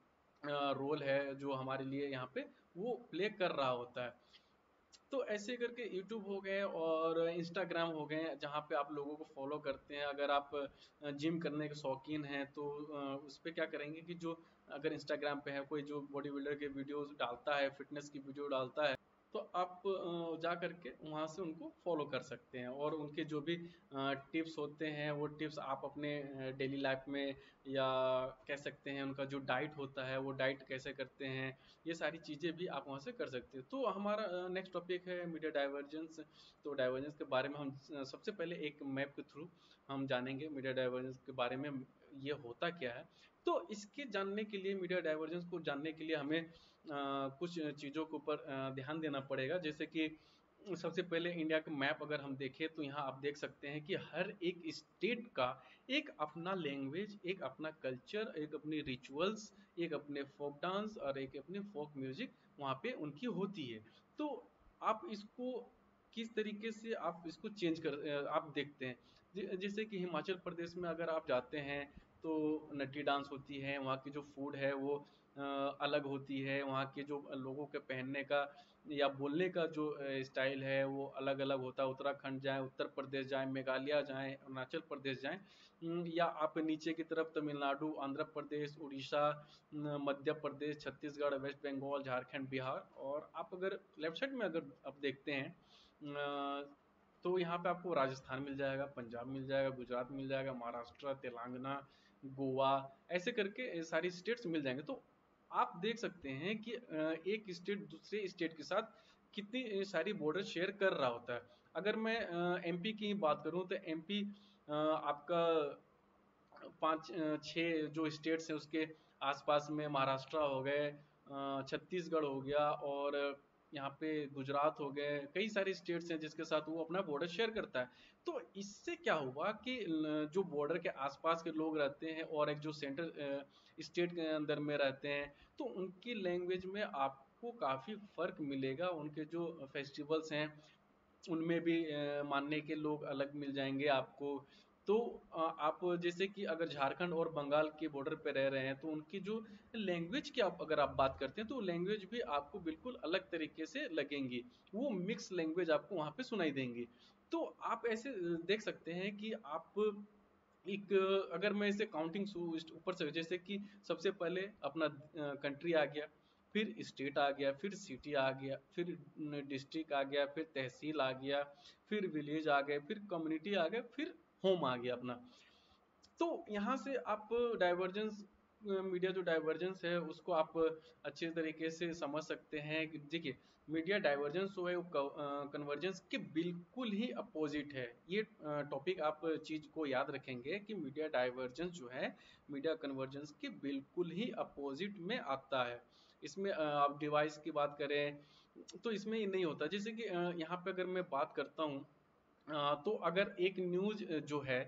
रोल है जो हमारे लिए यहाँ पे वो प्ले कर रहा होता है। तो ऐसे करके यूट्यूब हो गए और इंस्टाग्राम हो गए जहाँ पे आप लोगों को फॉलो करते हैं। अगर आप जिम करने के शौकीन हैं तो उस पर क्या करेंगे कि जो अगर इंस्टाग्राम पे है कोई जो बॉडी बिल्डर के वीडियोस डालता है, फिटनेस की वीडियो डालता है, तो आप जा करके वहाँ से उनको फॉलो कर सकते हैं और उनके जो भी टिप्स होते हैं वो टिप्स आप अपने डेली लाइफ में, या कह सकते हैं उनका जो डाइट होता है वो डाइट कैसे करते हैं, ये सारी चीज़ें भी आप वहाँ से कर सकते हैं। तो हमारा नेक्स्ट टॉपिक है मीडिया डाइवर्जेंस। तो डाइवर्जेंस के बारे में हम सबसे पहले एक मैप के थ्रू हम जानेंगे मीडिया डाइवर्जेंस के बारे में, ये होता क्या है। तो इसके जानने के लिए, मीडिया डाइवर्जेंस को जानने के लिए हमें कुछ चीज़ों के ऊपर ध्यान देना पड़ेगा। जैसे कि सबसे पहले इंडिया का मैप अगर हम देखें तो यहाँ आप देख सकते हैं कि हर एक स्टेट का एक अपना लैंग्वेज, एक अपना कल्चर, एक अपनी रिचुअल्स, एक अपने फोक डांस और एक अपने फोक म्यूजिक वहाँ पे उनकी होती है। तो आप इसको किस तरीके से आप इसको आप देखते हैं। जैसे कि हिमाचल प्रदेश में अगर आप जाते हैं तो नटी डांस होती है, वहाँ की जो फूड है वो अलग होती है, वहाँ के जो लोगों के पहनने का या बोलने का जो स्टाइल है वो अलग अलग होता है। उत्तराखंड जाएं, उत्तर प्रदेश जाएं, मेघालय जाएं, अरुणाचल प्रदेश जाएं, या आप नीचे की तरफ तमिलनाडु, आंध्र प्रदेश, उड़ीसा, मध्य प्रदेश, छत्तीसगढ़, वेस्ट बंगाल, झारखंड, बिहार, और आप अगर लेफ्ट साइड में अगर आप देखते हैं तो यहाँ पे आपको राजस्थान मिल जाएगा, पंजाब मिल जाएगा, गुजरात मिल जाएगा, महाराष्ट्र, तेलंगाना, गोवा, ऐसे करके सारी स्टेट्स मिल जाएंगे। तो आप देख सकते हैं कि एक स्टेट दूसरे स्टेट के साथ कितनी सारी बॉर्डर शेयर कर रहा होता है। अगर मैं एमपी की बात करूं तो एमपी आपका पाँच छः जो स्टेट्स हैं उसके आसपास में महाराष्ट्र हो गए, छत्तीसगढ़ हो गया, और यहाँ पे गुजरात हो गए, कई सारे स्टेट्स हैं जिसके साथ वो अपना बॉर्डर शेयर करता है। तो इससे क्या हुआ कि जो बॉर्डर के आसपास के लोग रहते हैं और एक जो सेंट्रल स्टेट के अंदर में रहते हैं तो उनकी लैंग्वेज में आपको आपको काफ़ी फ़र्क मिलेगा। उनके जो फेस्टिवल्स हैं उनमें भी मानने के लोग अलग मिल जाएंगे आपको। तो आप जैसे कि अगर झारखंड और बंगाल के बॉर्डर पे रह रहे हैं तो उनकी जो लैंग्वेज की आप अगर आप बात करते हैं तो लैंग्वेज भी आपको बिल्कुल अलग तरीके से लगेंगी। वो मिक्स लैंग्वेज आपको वहाँ पे सुनाई देंगी। तो आप ऐसे देख सकते हैं कि आप एक अगर मैं इसे काउंटिंग ऊपर से जैसे कि सबसे पहले अपना कंट्री आ गया, फिर स्टेट आ गया, फिर सिटी आ गया, फिर डिस्ट्रिक्ट आ गया, फिर तहसील आ गया, फिर विलेज आ गए, फिर कम्युनिटी आ गए, फिर होम आ गया अपना। तो यहाँ से आप डाइवर्जेंस मीडिया जो डाइवर्जेंस है उसको आप अच्छे तरीके से समझ सकते हैं कि देखिए मीडिया डाइवर्जेंस जो है वो कन्वर्जेंस के बिल्कुल ही अपोजिट है। ये टॉपिक आप चीज को याद रखेंगे कि मीडिया डाइवर्जेंस जो है मीडिया कन्वर्जेंस के बिल्कुल ही अपोजिट में आता है। इसमें आप डिवाइस की बात करें तो इसमें ये नहीं होता। जैसे कि यहाँ पे अगर मैं बात करता हूँ तो अगर एक न्यूज जो है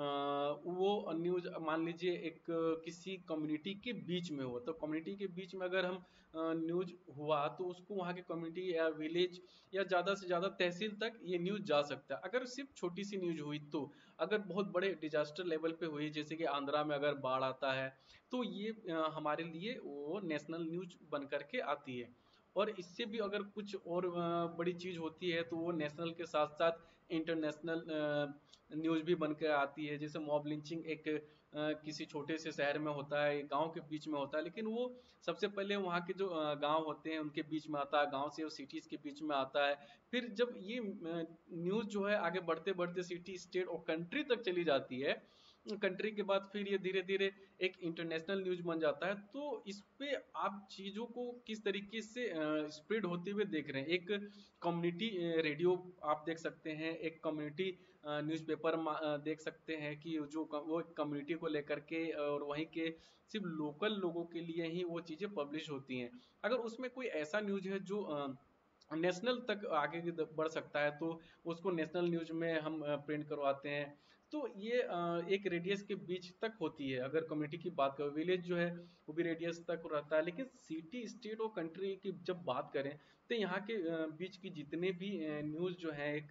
वो न्यूज मान लीजिए एक किसी कम्युनिटी के बीच में हो, तो कम्युनिटी के बीच में अगर हम न्यूज हुआ तो उसको वहाँ के कम्युनिटी या विलेज या ज़्यादा से ज़्यादा तहसील तक ये न्यूज जा सकता है। अगर सिर्फ छोटी सी न्यूज हुई तो अगर बहुत बड़े डिजास्टर लेवल पे हुई जैसे कि आंध्रा में अगर बाढ़ आता है तो ये हमारे लिए वो नेशनल न्यूज बन करके आती है। और इससे भी अगर कुछ और बड़ी चीज होती है तो वो नेशनल के साथ साथ इंटरनेशनल न्यूज भी बन के आती है। जैसे मॉब लिंचिंग एक किसी छोटे से शहर में होता है, गांव के बीच में होता है, लेकिन वो सबसे पहले वहाँ के जो गांव होते हैं उनके बीच में आता है, गांव से वो सिटीज के बीच में आता है। फिर जब ये न्यूज जो है आगे बढ़ते बढ़ते सिटी स्टेट और कंट्री तक चली जाती है, कंट्री के बाद फिर ये धीरे धीरे एक इंटरनेशनल न्यूज बन जाता है। तो इस पे आप चीजों को किस तरीके से स्प्रेड होते हुए देख रहे हैं। एक कम्युनिटी रेडियो आप देख सकते हैं, एक कम्युनिटी न्यूज़पेपर देख सकते हैं कि जो वो कम्युनिटी को लेकर के और वहीं के सिर्फ लोकल लोगों के लिए ही वो चीज़ें पब्लिश होती हैं। अगर उसमें कोई ऐसा न्यूज है जो नेशनल तक आगे बढ़ सकता है तो उसको नेशनल न्यूज में हम प्रिंट करवाते हैं। तो ये एक रेडियस के बीच तक होती है। अगर कम्युनिटी की बात करें, विलेज जो है वो भी रेडियस तक रहता है, लेकिन सिटी स्टेट और कंट्री की जब बात करें तो यहाँ के बीच की जितने भी न्यूज़ जो है एक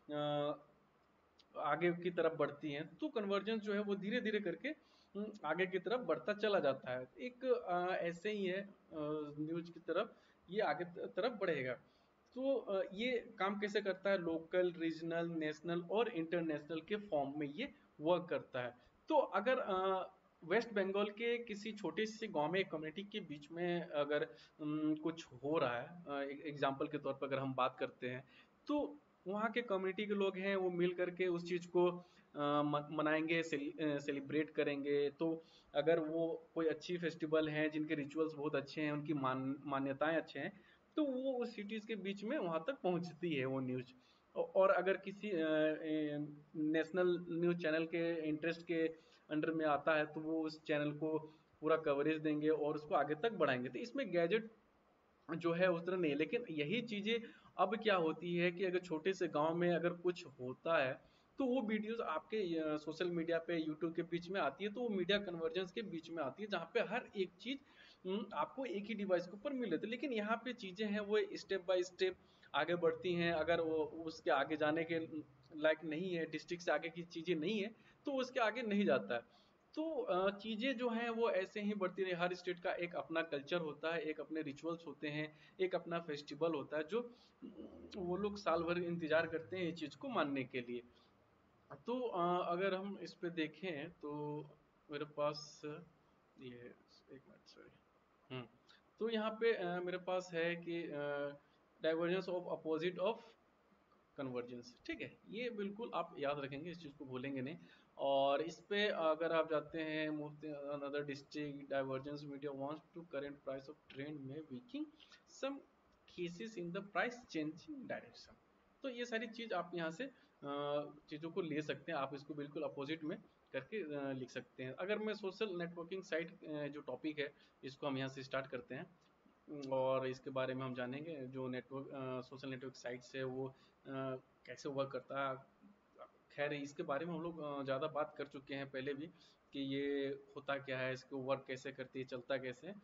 आगे की तरफ बढ़ती हैं तो कन्वर्जेंस जो है वो धीरे धीरे करके आगे की तरफ बढ़ता चला जाता है। एक ऐसे ही है न्यूज की तरफ ये आगे तरफ बढ़ेगा। तो ये काम कैसे करता है, लोकल रीजनल नेशनल और इंटरनेशनल के फॉर्म में ये वर्क करता है। तो अगर वेस्ट बंगाल के किसी छोटे से गांव में एक कम्युनिटी के बीच में अगर कुछ हो रहा है, एग्जाम्पल के तौर पर अगर हम बात करते हैं तो वहाँ के कम्युनिटी के लोग हैं वो मिल करके उस चीज़ को मनाएंगे, सेलिब्रेट करेंगे। तो अगर वो कोई अच्छी फेस्टिवल है जिनके रिचुअल्स बहुत अच्छे हैं, उनकी मान्यताएं अच्छे हैं, तो वो उस सिटीज़ के बीच में वहाँ तक पहुँचती है वो न्यूज़। और अगर किसी नेशनल न्यूज़ चैनल के इंटरेस्ट के अंडर में आता है तो वो उस चैनल को पूरा कवरेज देंगे और उसको आगे तक बढ़ाएंगे। तो इसमें गैजेट जो है उस तरह नहीं है। लेकिन यही चीजें अब क्या होती है कि अगर छोटे से गांव में अगर कुछ होता है तो वो वीडियोस आपके सोशल मीडिया पे यूट्यूब के बीच में आती है, तो वो मीडिया कन्वर्जेंस के बीच में आती है जहाँ पे हर एक चीज आपको एक ही डिवाइस के ऊपर मिल रही है। लेकिन यहाँ पे चीजें हैं वो स्टेप बाय स्टेप आगे बढ़ती हैं। अगर वो उसके आगे जाने के लायक नहीं है, डिस्ट्रिक्ट से आगे की चीजें नहीं है तो उसके आगे नहीं जाता है। तो चीजें जो हैं वो ऐसे ही बढ़ती रही। हर स्टेट का एक अपना कल्चर होता है, एक अपने रिचुअल्स होते हैं, एक अपना फेस्टिवल होता है जो वो लोग साल भर इंतजार करते हैं इस चीज को मानने के लिए। तो अगर हम इस पे देखें तो मेरे पास ये एक मिनट सॉरी। हम्म तो यहाँ पे मेरे पास है कि divergence of opposite of convergence, ठीक है। ये बिल्कुल आप याद रखेंगे, इस चीज़ को भूलेंगे नहीं। और इस पे अगर आप जाते हैं move another district divergence media wants to current price of trend में weakening some cases in the price changing direction. तो ये सारी चीज़ आप यहाँ से चीज़ों को ले सकते हैं, आप इसको बिल्कुल अपोजिट में करके लिख सकते हैं। अगर मैं सोशल नेटवर्किंग साइट जो टॉपिक है इसको हम यहाँ से स्टार्ट करते हैं और इसके बारे में हम जानेंगे जो नेटवर्क सोशल नेटवर्क साइट्स है वो कैसे वर्क करता है। खैर इसके बारे में हम लोग ज़्यादा बात कर चुके हैं पहले भी कि ये होता क्या है, इसको वर्क कैसे करती है, चलता कैसे है।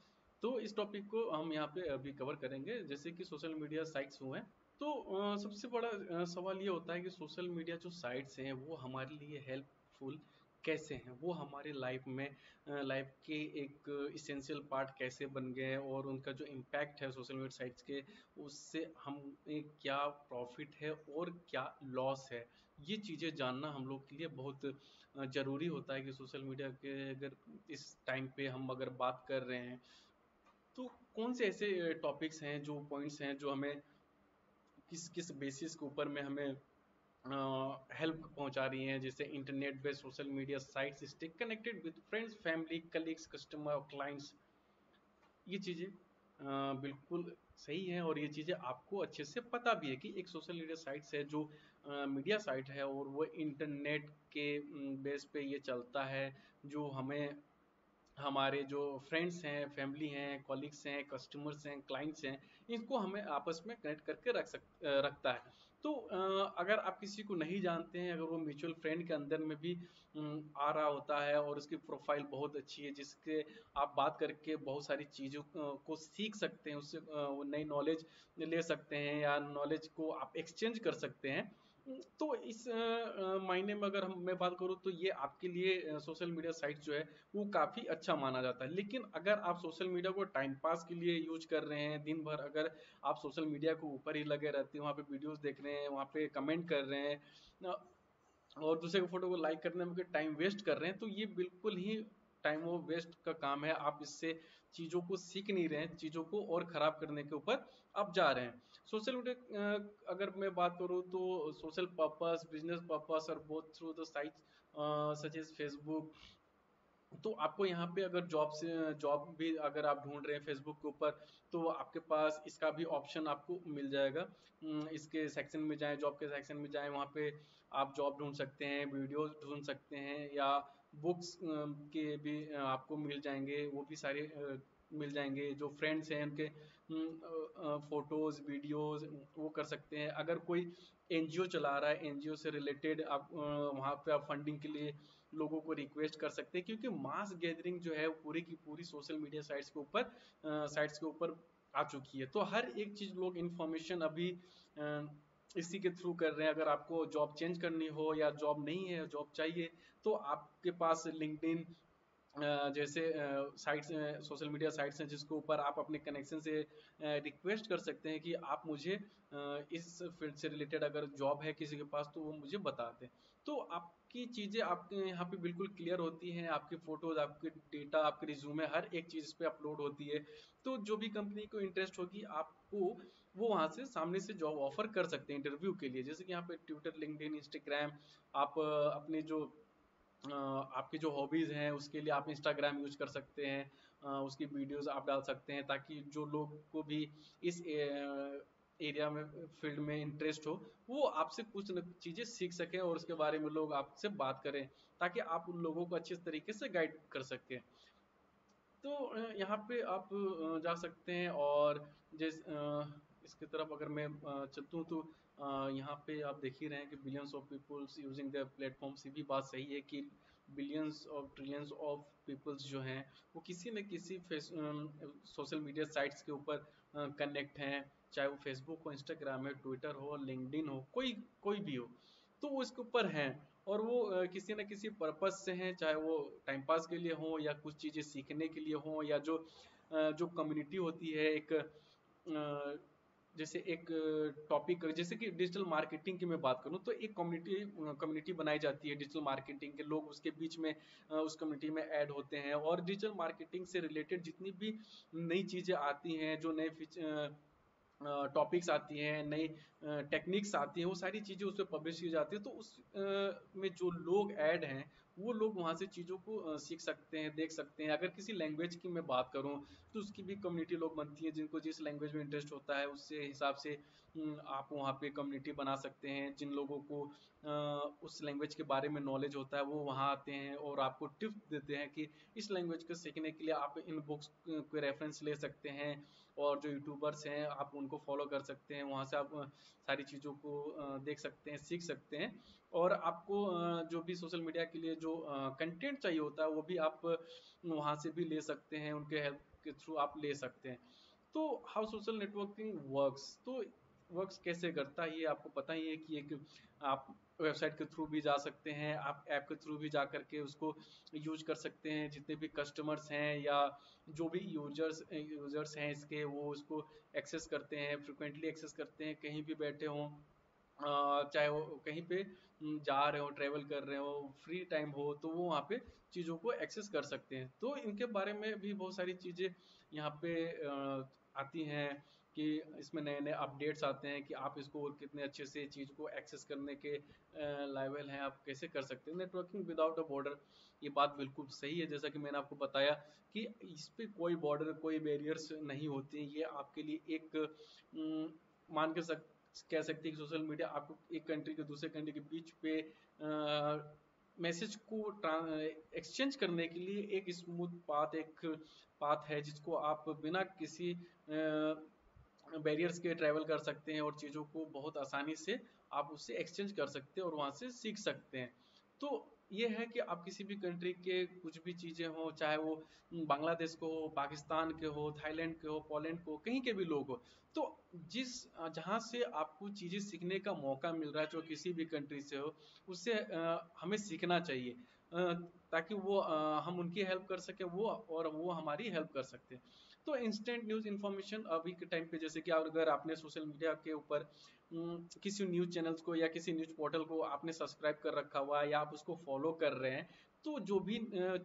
तो इस टॉपिक को हम यहाँ पे अभी कवर करेंगे, जैसे कि सोशल मीडिया साइट्स हुए हैं। तो सबसे बड़ा सवाल ये होता है कि सोशल मीडिया जो साइट्स हैं वो हमारे लिए हेल्पफुल कैसे हैं, वो हमारे लाइफ में लाइफ के एक इसेंशियल पार्ट कैसे बन गए हैं, और उनका जो इम्पैक्ट है सोशल मीडिया साइट्स के, उससे हमें क्या प्रॉफिट है और क्या लॉस है। ये चीज़ें जानना हम लोग के लिए बहुत ज़रूरी होता है कि सोशल मीडिया के अगर इस टाइम पे हम अगर बात कर रहे हैं, तो कौन से ऐसे टॉपिक्स हैं, जो पॉइंट्स हैं, जो हमें किस किस बेसिस के ऊपर में हमें हेल्प पहुंचा रही हैं। जैसे internet based social media sites stay connected with friends, family, colleagues, customer और क्लाइंट्स। ये चीज़ें बिल्कुल सही है, और ये चीज़ें आपको अच्छे से पता भी है कि एक सोशल मीडिया साइट्स है जो मीडिया साइट है, और वो इंटरनेट के बेस पे ये चलता है, जो हमें हमारे जो फ्रेंड्स हैं, फैमिली हैं, कॉलीग्स हैं, कस्टमर्स हैं, क्लाइंट्स हैं, इनको हमें आपस में कनेक्ट करके रखता है। तो अगर आप किसी को नहीं जानते हैं, अगर वो म्यूचुअल फ्रेंड के अंदर में भी आ रहा होता है, और उसकी प्रोफाइल बहुत अच्छी है, जिसके आप बात करके बहुत सारी चीज़ों को सीख सकते हैं, उससे वो नई नॉलेज ले सकते हैं, या नॉलेज को आप एक्सचेंज कर सकते हैं। तो इस मायने में अगर मैं बात करूँ, तो ये आपके लिए सोशल मीडिया साइट जो है वो काफ़ी अच्छा माना जाता है। लेकिन अगर आप सोशल मीडिया को टाइम पास के लिए यूज कर रहे हैं, दिन भर अगर आप सोशल मीडिया के ऊपर ही लगे रहते हैं, वहाँ पे वीडियोस देख रहे हैं, वहाँ पे कमेंट कर रहे हैं, और दूसरे के फोटो को लाइक करने में टाइम वेस्ट कर रहे हैं, तो ये बिल्कुल ही टाइम वो वेस्ट का काम है। आप इससे चीज़ों को सीख नहीं रहे हैं, चीज़ों को और ख़राब करने के ऊपर आप जा रहे हैं। सोशल मीडिया अगर मैं बात करूँ, तो सोशल पर्पस, बिजनेस पर्पस, और both through the sites such as Facebook. तो आपको यहाँ पे अगर जॉब भी अगर आप ढूंढ रहे हैं फेसबुक के ऊपर, तो आपके पास इसका भी ऑप्शन आपको मिल जाएगा। इसके सेक्शन में जाएं, जॉब के सेक्शन में जाएं, वहाँ पे आप जॉब ढूंढ सकते हैं, वीडियोस ढूंढ सकते हैं, या बुक्स के भी आपको मिल जाएंगे, वो भी सारे मिल जाएंगे। जो फ्रेंड्स हैं उनके फोटोज, वीडियोस वो कर सकते हैं। अगर कोई एनजीओ चला रहा है, एनजीओ से रिलेटेड आप वहाँ पे आप फंडिंग के लिए लोगों को रिक्वेस्ट कर सकते हैं, क्योंकि मास गैदरिंग जो है वो पूरी की पूरी सोशल मीडिया साइट्स के ऊपर आ चुकी है। तो हर एक चीज लोग इन्फॉर्मेशन अभी इसी के थ्रू कर रहे हैं। अगर आपको जॉब चेंज करनी हो, या जॉब नहीं है, जॉब चाहिए, तो आपके पास लिंक्डइन जैसे साइट्स, सोशल मीडिया साइट्स हैं, जिसके ऊपर आप अपने कनेक्शन से रिक्वेस्ट कर सकते हैं कि आप मुझे इस फील्ड से रिलेटेड अगर जॉब है किसी के पास, तो वो मुझे बता दें। तो आपकी चीज़ें आपके यहाँ पे बिल्कुल क्लियर होती हैं, आपकी फ़ोटोज़, आपके डेटा, आपके रिज्यूमे, हर एक चीज़ इस पे अपलोड होती है। तो जो भी कंपनी को इंटरेस्ट होगी, आपको वो वहाँ से सामने से जॉब ऑफर कर सकते हैं इंटरव्यू के लिए। जैसे कि यहाँ पे ट्विटर, लिंक्डइन, इंस्टाग्राम, आप अपने जो आपकी जो हॉबीज़ हैं उसके लिए आप इंस्टाग्राम यूज कर सकते हैं, उसकी वीडियोस आप डाल सकते हैं, ताकि जो लोग को भी इस एरिया में, फील्ड में इंटरेस्ट हो, वो आपसे कुछ न चीज़ें सीख सकें, और उसके बारे में लोग आपसे बात करें, ताकि आप उन लोगों को अच्छे तरीके से गाइड कर सकें। तो यहाँ पे आप जा सकते हैं। और इसकी तरफ अगर मैं चलूँ, तो यहाँ पे आप देख ही रहे हैं कि billions of peoples using the platforms. ये भी बात सही है कि billions of trillions of peoples जो हैं, वो किसी न किसी सोशल मीडिया साइट्स के ऊपर कनेक्ट हैं। चाहे वो फेसबुक हो, इंस्टाग्राम है, ट्विटर हो, लिंक्डइन हो, कोई कोई भी हो, तो वो इसके ऊपर हैं। और वो किसी न किसी पर्पज से हैं, चाहे वो टाइम पास के लिए हो, या कुछ चीज़ें सीखने के लिए हो, या जो कम्युनिटी होती है एक जैसे एक टॉपिक, जैसे कि डिजिटल मार्केटिंग की मैं बात करूं, तो एक कम्युनिटी कम्युनिटी बनाई जाती है डिजिटल मार्केटिंग के। लोग उसके बीच में उस कम्युनिटी में ऐड होते हैं, और डिजिटल मार्केटिंग से रिलेटेड जितनी भी नई चीज़ें आती हैं, जो नए टॉपिक्स आती हैं, नई टेक्निक्स आती हैं, वो सारी चीज़ें उस पर पब्लिश की जाती है। तो उस में जो लोग ऐड हैं, वो लोग वहाँ से चीज़ों को सीख सकते हैं, देख सकते हैं। अगर किसी लैंग्वेज की मैं बात करूँ, तो उसकी भी कम्युनिटी लोग बनती है, जिनको जिस लैंग्वेज में इंटरेस्ट होता है, उससे हिसाब से आप वहाँ पे कम्युनिटी बना सकते हैं। जिन लोगों को उस लैंग्वेज के बारे में नॉलेज होता है, वो वहाँ आते हैं और आपको टिप्स देते हैं कि इस लैंग्वेज को सीखने के लिए आप इन बुक्स के रेफरेंस ले सकते हैं। और जो यूट्यूबर्स हैं, आप उनको फॉलो कर सकते हैं, वहाँ से आप सारी चीज़ों को देख सकते हैं, सीख सकते हैं। और आपको जो भी सोशल मीडिया के लिए जो कंटेंट चाहिए होता है वो भी आप वहाँ से भी ले सकते हैं, उनके हेल्प के थ्रू आप ले सकते हैं। तो हाउ सोशल नेटवर्किंग वर्क्स, तो वर्क्स कैसे करता है ये आपको पता ही है कि एक आप वेबसाइट के थ्रू भी जा सकते हैं, आप ऐप के थ्रू भी जा करके उसको यूज कर सकते हैं। जितने भी कस्टमर्स हैं या जो भी यूजर्स हैं इसके, वो उसको एक्सेस करते हैं, फ्रिक्वेंटली एक्सेस करते हैं, कहीं भी बैठे हों, चाहे वो कहीं पे जा रहे हो, ट्रेवल कर रहे हो, फ्री टाइम हो, तो वो वहाँ पे चीज़ों को एक्सेस कर सकते हैं। तो इनके बारे में भी बहुत सारी चीज़ें यहाँ पे आती हैं कि इसमें नए नए अपडेट्स आते हैं कि आप इसको और कितने अच्छे से चीज़ को एक्सेस करने के लेवल हैं, आप कैसे कर सकते हैं नेटवर्किंग विदाउट अ बॉर्डर। ये बात बिल्कुल सही है, जैसा कि मैंने आपको बताया कि इस पे कोई बॉर्डर, कोई बैरियर्स नहीं होते। ये आपके लिए एक मान के कह सकते हैं कि सोशल मीडिया आपको एक कंट्री के दूसरे कंट्री के बीच पे मैसेज को एक्सचेंज करने के लिए एक स्मूथ पाथ, एक पाथ है जिसको आप बिना किसी बैरियर्स के ट्रैवल कर सकते हैं और चीज़ों को बहुत आसानी से आप उससे एक्सचेंज कर सकते हैं और वहाँ से सीख सकते हैं। तो ये है कि आप किसी भी कंट्री के कुछ भी चीज़ें हों, चाहे वो बांग्लादेश को हो, पाकिस्तान के हो, थाईलैंड के हो, पोलैंड को, कहीं के भी लोग हो, तो जहाँ से आपको चीज़ें सीखने का मौका मिल रहा है, जो किसी भी कंट्री से हो, उससे हमें सीखना चाहिए, ताकि वो हम उनकी हेल्प कर सकें, वो और वो हमारी हेल्प कर सकते हैं। तो इंस्टेंट न्यूज़ इन्फॉर्मेशन अभी के टाइम पे, जैसे कि अगर आपने सोशल मीडिया के ऊपर किसी न्यूज़ चैनल्स को या किसी न्यूज़ पोर्टल को आपने सब्सक्राइब कर रखा हुआ है या आप उसको फॉलो कर रहे हैं, तो जो भी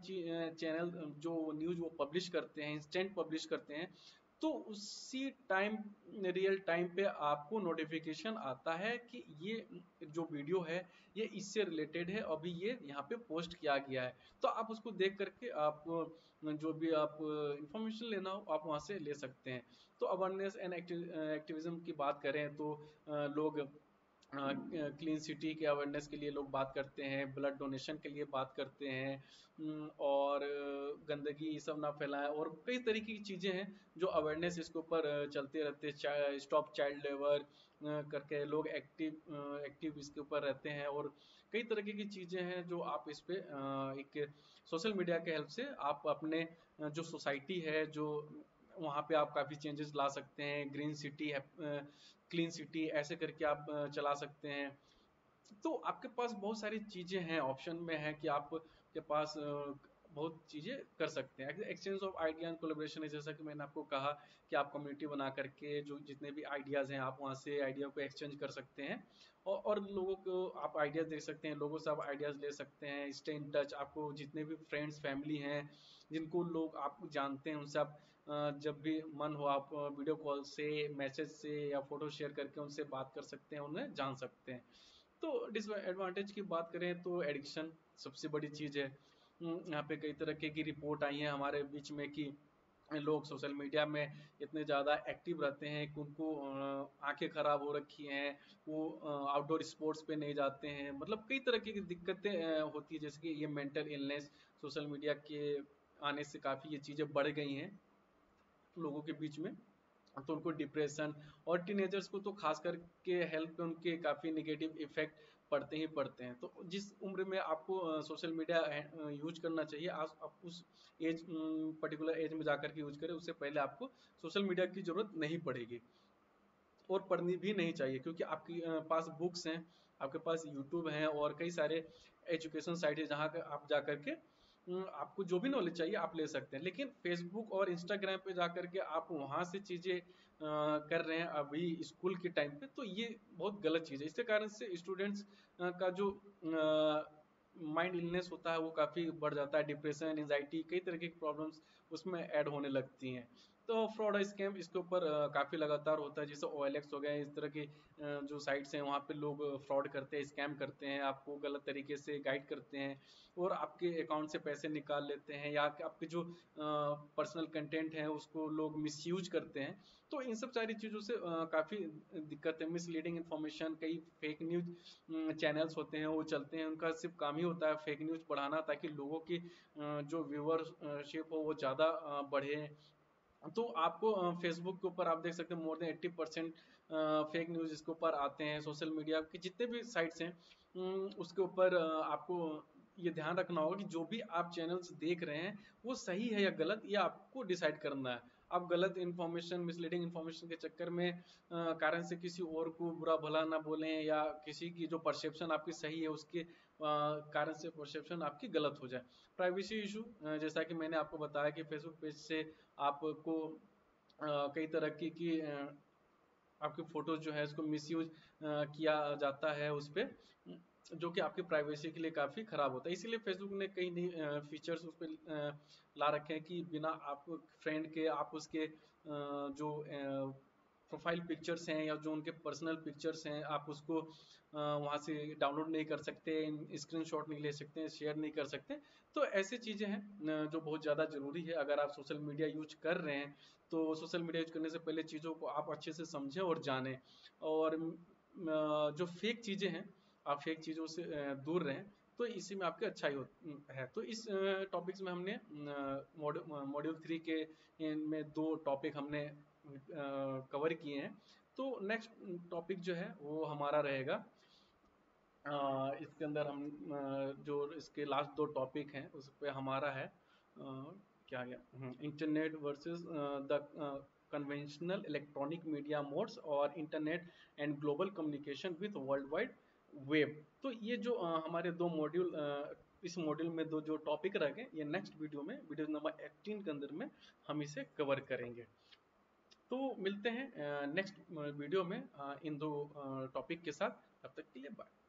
चैनल जो न्यूज़ वो पब्लिश करते हैं, इंस्टेंट पब्लिश करते हैं, तो उसी टाइम, रियल टाइम पे आपको नोटिफिकेशन आता है कि ये जो वीडियो है ये इससे रिलेटेड है, अभी ये यहाँ पे पोस्ट किया गया है। तो आप उसको देख करके आप जो भी आप इंफॉर्मेशन लेना हो आप वहाँ से ले सकते हैं। तो अवेयरनेस एंड एक्टिविज्म की बात करें तो लोग क्लीन सिटी के अवेयरनेस के लिए लोग बात करते हैं, ब्लड डोनेशन के लिए बात करते हैं, और गंदगी ये सब ना फैलाएं, और कई तरीके की चीज़ें हैं जो अवेयरनेस इसके ऊपर चलते रहते हैं। स्टॉप चाइल्ड लेबर करके लोग एक्टिव इसके ऊपर रहते हैं, और कई तरीके की चीज़ें हैं जो आप इस पे एक सोशल मीडिया के हेल्प से आप अपने जो सोसाइटी है, जो वहाँ पे आप काफ़ी चेंजेस ला सकते हैं। ग्रीन सिटी है, क्लीन सिटी ऐसे करके आप चला सकते हैं। तो आपके पास बहुत सारी चीज़ें हैं, ऑप्शन में है कि आप के पास बहुत चीज़ें कर सकते हैं। Exchange of idea and collaboration है, जैसा कि मैंने आपको कहा कि आप कम्युनिटी बना करके जो जितने भी आइडियाज़ हैं आप वहाँ से आइडिया को एक्सचेंज कर सकते हैं, और लोगों को आप आइडियाज़ दे सकते हैं, लोगों से आप आइडियाज़ ले सकते हैं। स्टे इन टच, आपको जितने भी फ्रेंड्स फैमिली हैं, जिनको लोग आप जानते हैं, उनसे आप जब भी मन हो आप वीडियो कॉल से, मैसेज से या फोटो शेयर करके उनसे बात कर सकते हैं, उन्हें जान सकते हैं। तो डिसएडवांटेज की बात करें तो एडिक्शन सबसे बड़ी चीज़ है। यहाँ पे कई तरह की रिपोर्ट आई है हमारे बीच में कि लोग सोशल मीडिया में इतने ज़्यादा एक्टिव रहते हैं कि उनको आंखें खराब हो रखी हैं, वो आउटडोर स्पोर्ट्स पे नहीं जाते हैं, मतलब कई तरह की दिक्कतें होती है, जैसे कि ये मेंटल इलनेस सोशल मीडिया के आने से काफ़ी ये चीज़ें बढ़ गई हैं लोगों के बीच में। तो उनको डिप्रेशन, और टीनेजर्स को तो खास करके हेल्थ पे उनके काफ़ी निगेटिव इफेक्ट पड़ते ही पड़ते हैं। तो जिस उम्र में आपको सोशल मीडिया यूज करना चाहिए, आप उस एज, पर्टिकुलर एज में जाकर के यूज करें, उससे पहले आपको सोशल मीडिया की ज़रूरत नहीं पड़ेगी, और पढ़नी भी नहीं चाहिए, क्योंकि आपके पास बुक्स हैं, आपके पास यूट्यूब हैं, और कई सारे एजुकेशन साइट है जहाँ आप जा करके आपको जो भी नॉलेज चाहिए आप ले सकते हैं। लेकिन फेसबुक और इंस्टाग्राम पे जा करके आप वहाँ से चीज़ें कर रहे हैं अभी स्कूल के टाइम पे, तो ये बहुत गलत चीज़ है। इसके कारण से स्टूडेंट्स का जो माइंड इलनेस होता है वो काफ़ी बढ़ जाता है, डिप्रेशन, एंजाइटी, कई तरह की प्रॉब्लम्स उसमें ऐड होने लगती हैं। तो फ्रॉड और स्कैम इसके ऊपर काफ़ी लगातार होता है, जैसे OLX हो गया, इस तरह की जो साइट्स हैं वहाँ पे लोग फ्रॉड करते हैं, स्कैम करते हैं, आपको गलत तरीके से गाइड करते हैं, और आपके अकाउंट से पैसे निकाल लेते हैं, या आपके जो पर्सनल कंटेंट है उसको लोग मिसयूज करते हैं। तो इन सब सारी चीज़ों से काफ़ी दिक्कत है। मिसलीडिंग इन्फॉर्मेशन, कई फेक न्यूज चैनल्स होते हैं वो चलते हैं, उनका सिर्फ काम ही होता है फेक न्यूज बढ़ाना, ताकि लोगों की जो व्यूवरशिप हो वो ज़्यादा बढ़े, तो आपको फेसबुक के ऊपर आप देख सकते हैं मोर देन 80% फेक न्यूज़ इसके ऊपर आते हैं। सोशल मीडिया के जितने भी साइट्स हैं उसके ऊपर आपको ये ध्यान रखना होगा कि जो भी आप चैनल्स देख रहे हैं वो सही है या गलत, ये आपको डिसाइड करना है। आप गलत इन्फॉर्मेशन, मिसलीडिंग इन्फॉर्मेशन के चक्कर में कारण से किसी और को बुरा भला ना बोलें, या किसी की जो परसेप्शन आपकी सही है उसके कारण से परसेप्शन आपकी गलत हो जाए। प्राइवेसी इशू, जैसा कि मैंने आपको बताया कि फेसबुक पेज से आपको कई तरह की आपकी फोटोज जो है इसको मिसयूज किया जाता है उस पे, जो कि आपकी प्राइवेसी के लिए काफ़ी ख़राब होता है। इसीलिए फेसबुक ने कई नई फीचर्स उस पर ला रखे हैं कि बिना आप फ्रेंड के आप उसके जो प्रोफाइल पिक्चर्स हैं या जो उनके पर्सनल पिक्चर्स हैं आप उसको वहाँ से डाउनलोड नहीं कर सकते, स्क्रीनशॉट नहीं ले सकते, शेयर नहीं कर सकते। तो ऐसी चीज़ें हैं जो बहुत ज़्यादा ज़रूरी है। अगर आप सोशल मीडिया यूज कर रहे हैं तो सोशल मीडिया यूज करने से पहले चीज़ों को आप अच्छे से समझें और जानें। और जो फेक चीज़ें हैं आप फेक चीज़ों से दूर रहें, तो इसी में आपकी अच्छाई है। तो इस टॉपिक्स में हमने मॉड्यूल 3 के में 2 टॉपिक हमने कवर किए हैं। तो नेक्स्ट टॉपिक जो है वो हमारा रहेगा, इसके अंदर हम जो इसके लास्ट 2 टॉपिक हैं उस पे हमारा है क्या गया, internet versus the conventional electronic media modes और internet and global communication with world wide web. तो ये जो हमारे 2 मॉड्यूल, इस मॉड्यूल में 2 जो टॉपिक रह गए, ये नेक्स्ट वीडियो में, वीडियो नंबर 18 के अंदर में हम इसे कवर करेंगे। तो मिलते हैं नेक्स्ट वीडियो में इन 2 टॉपिक के साथ। तब तक के लिए बाय।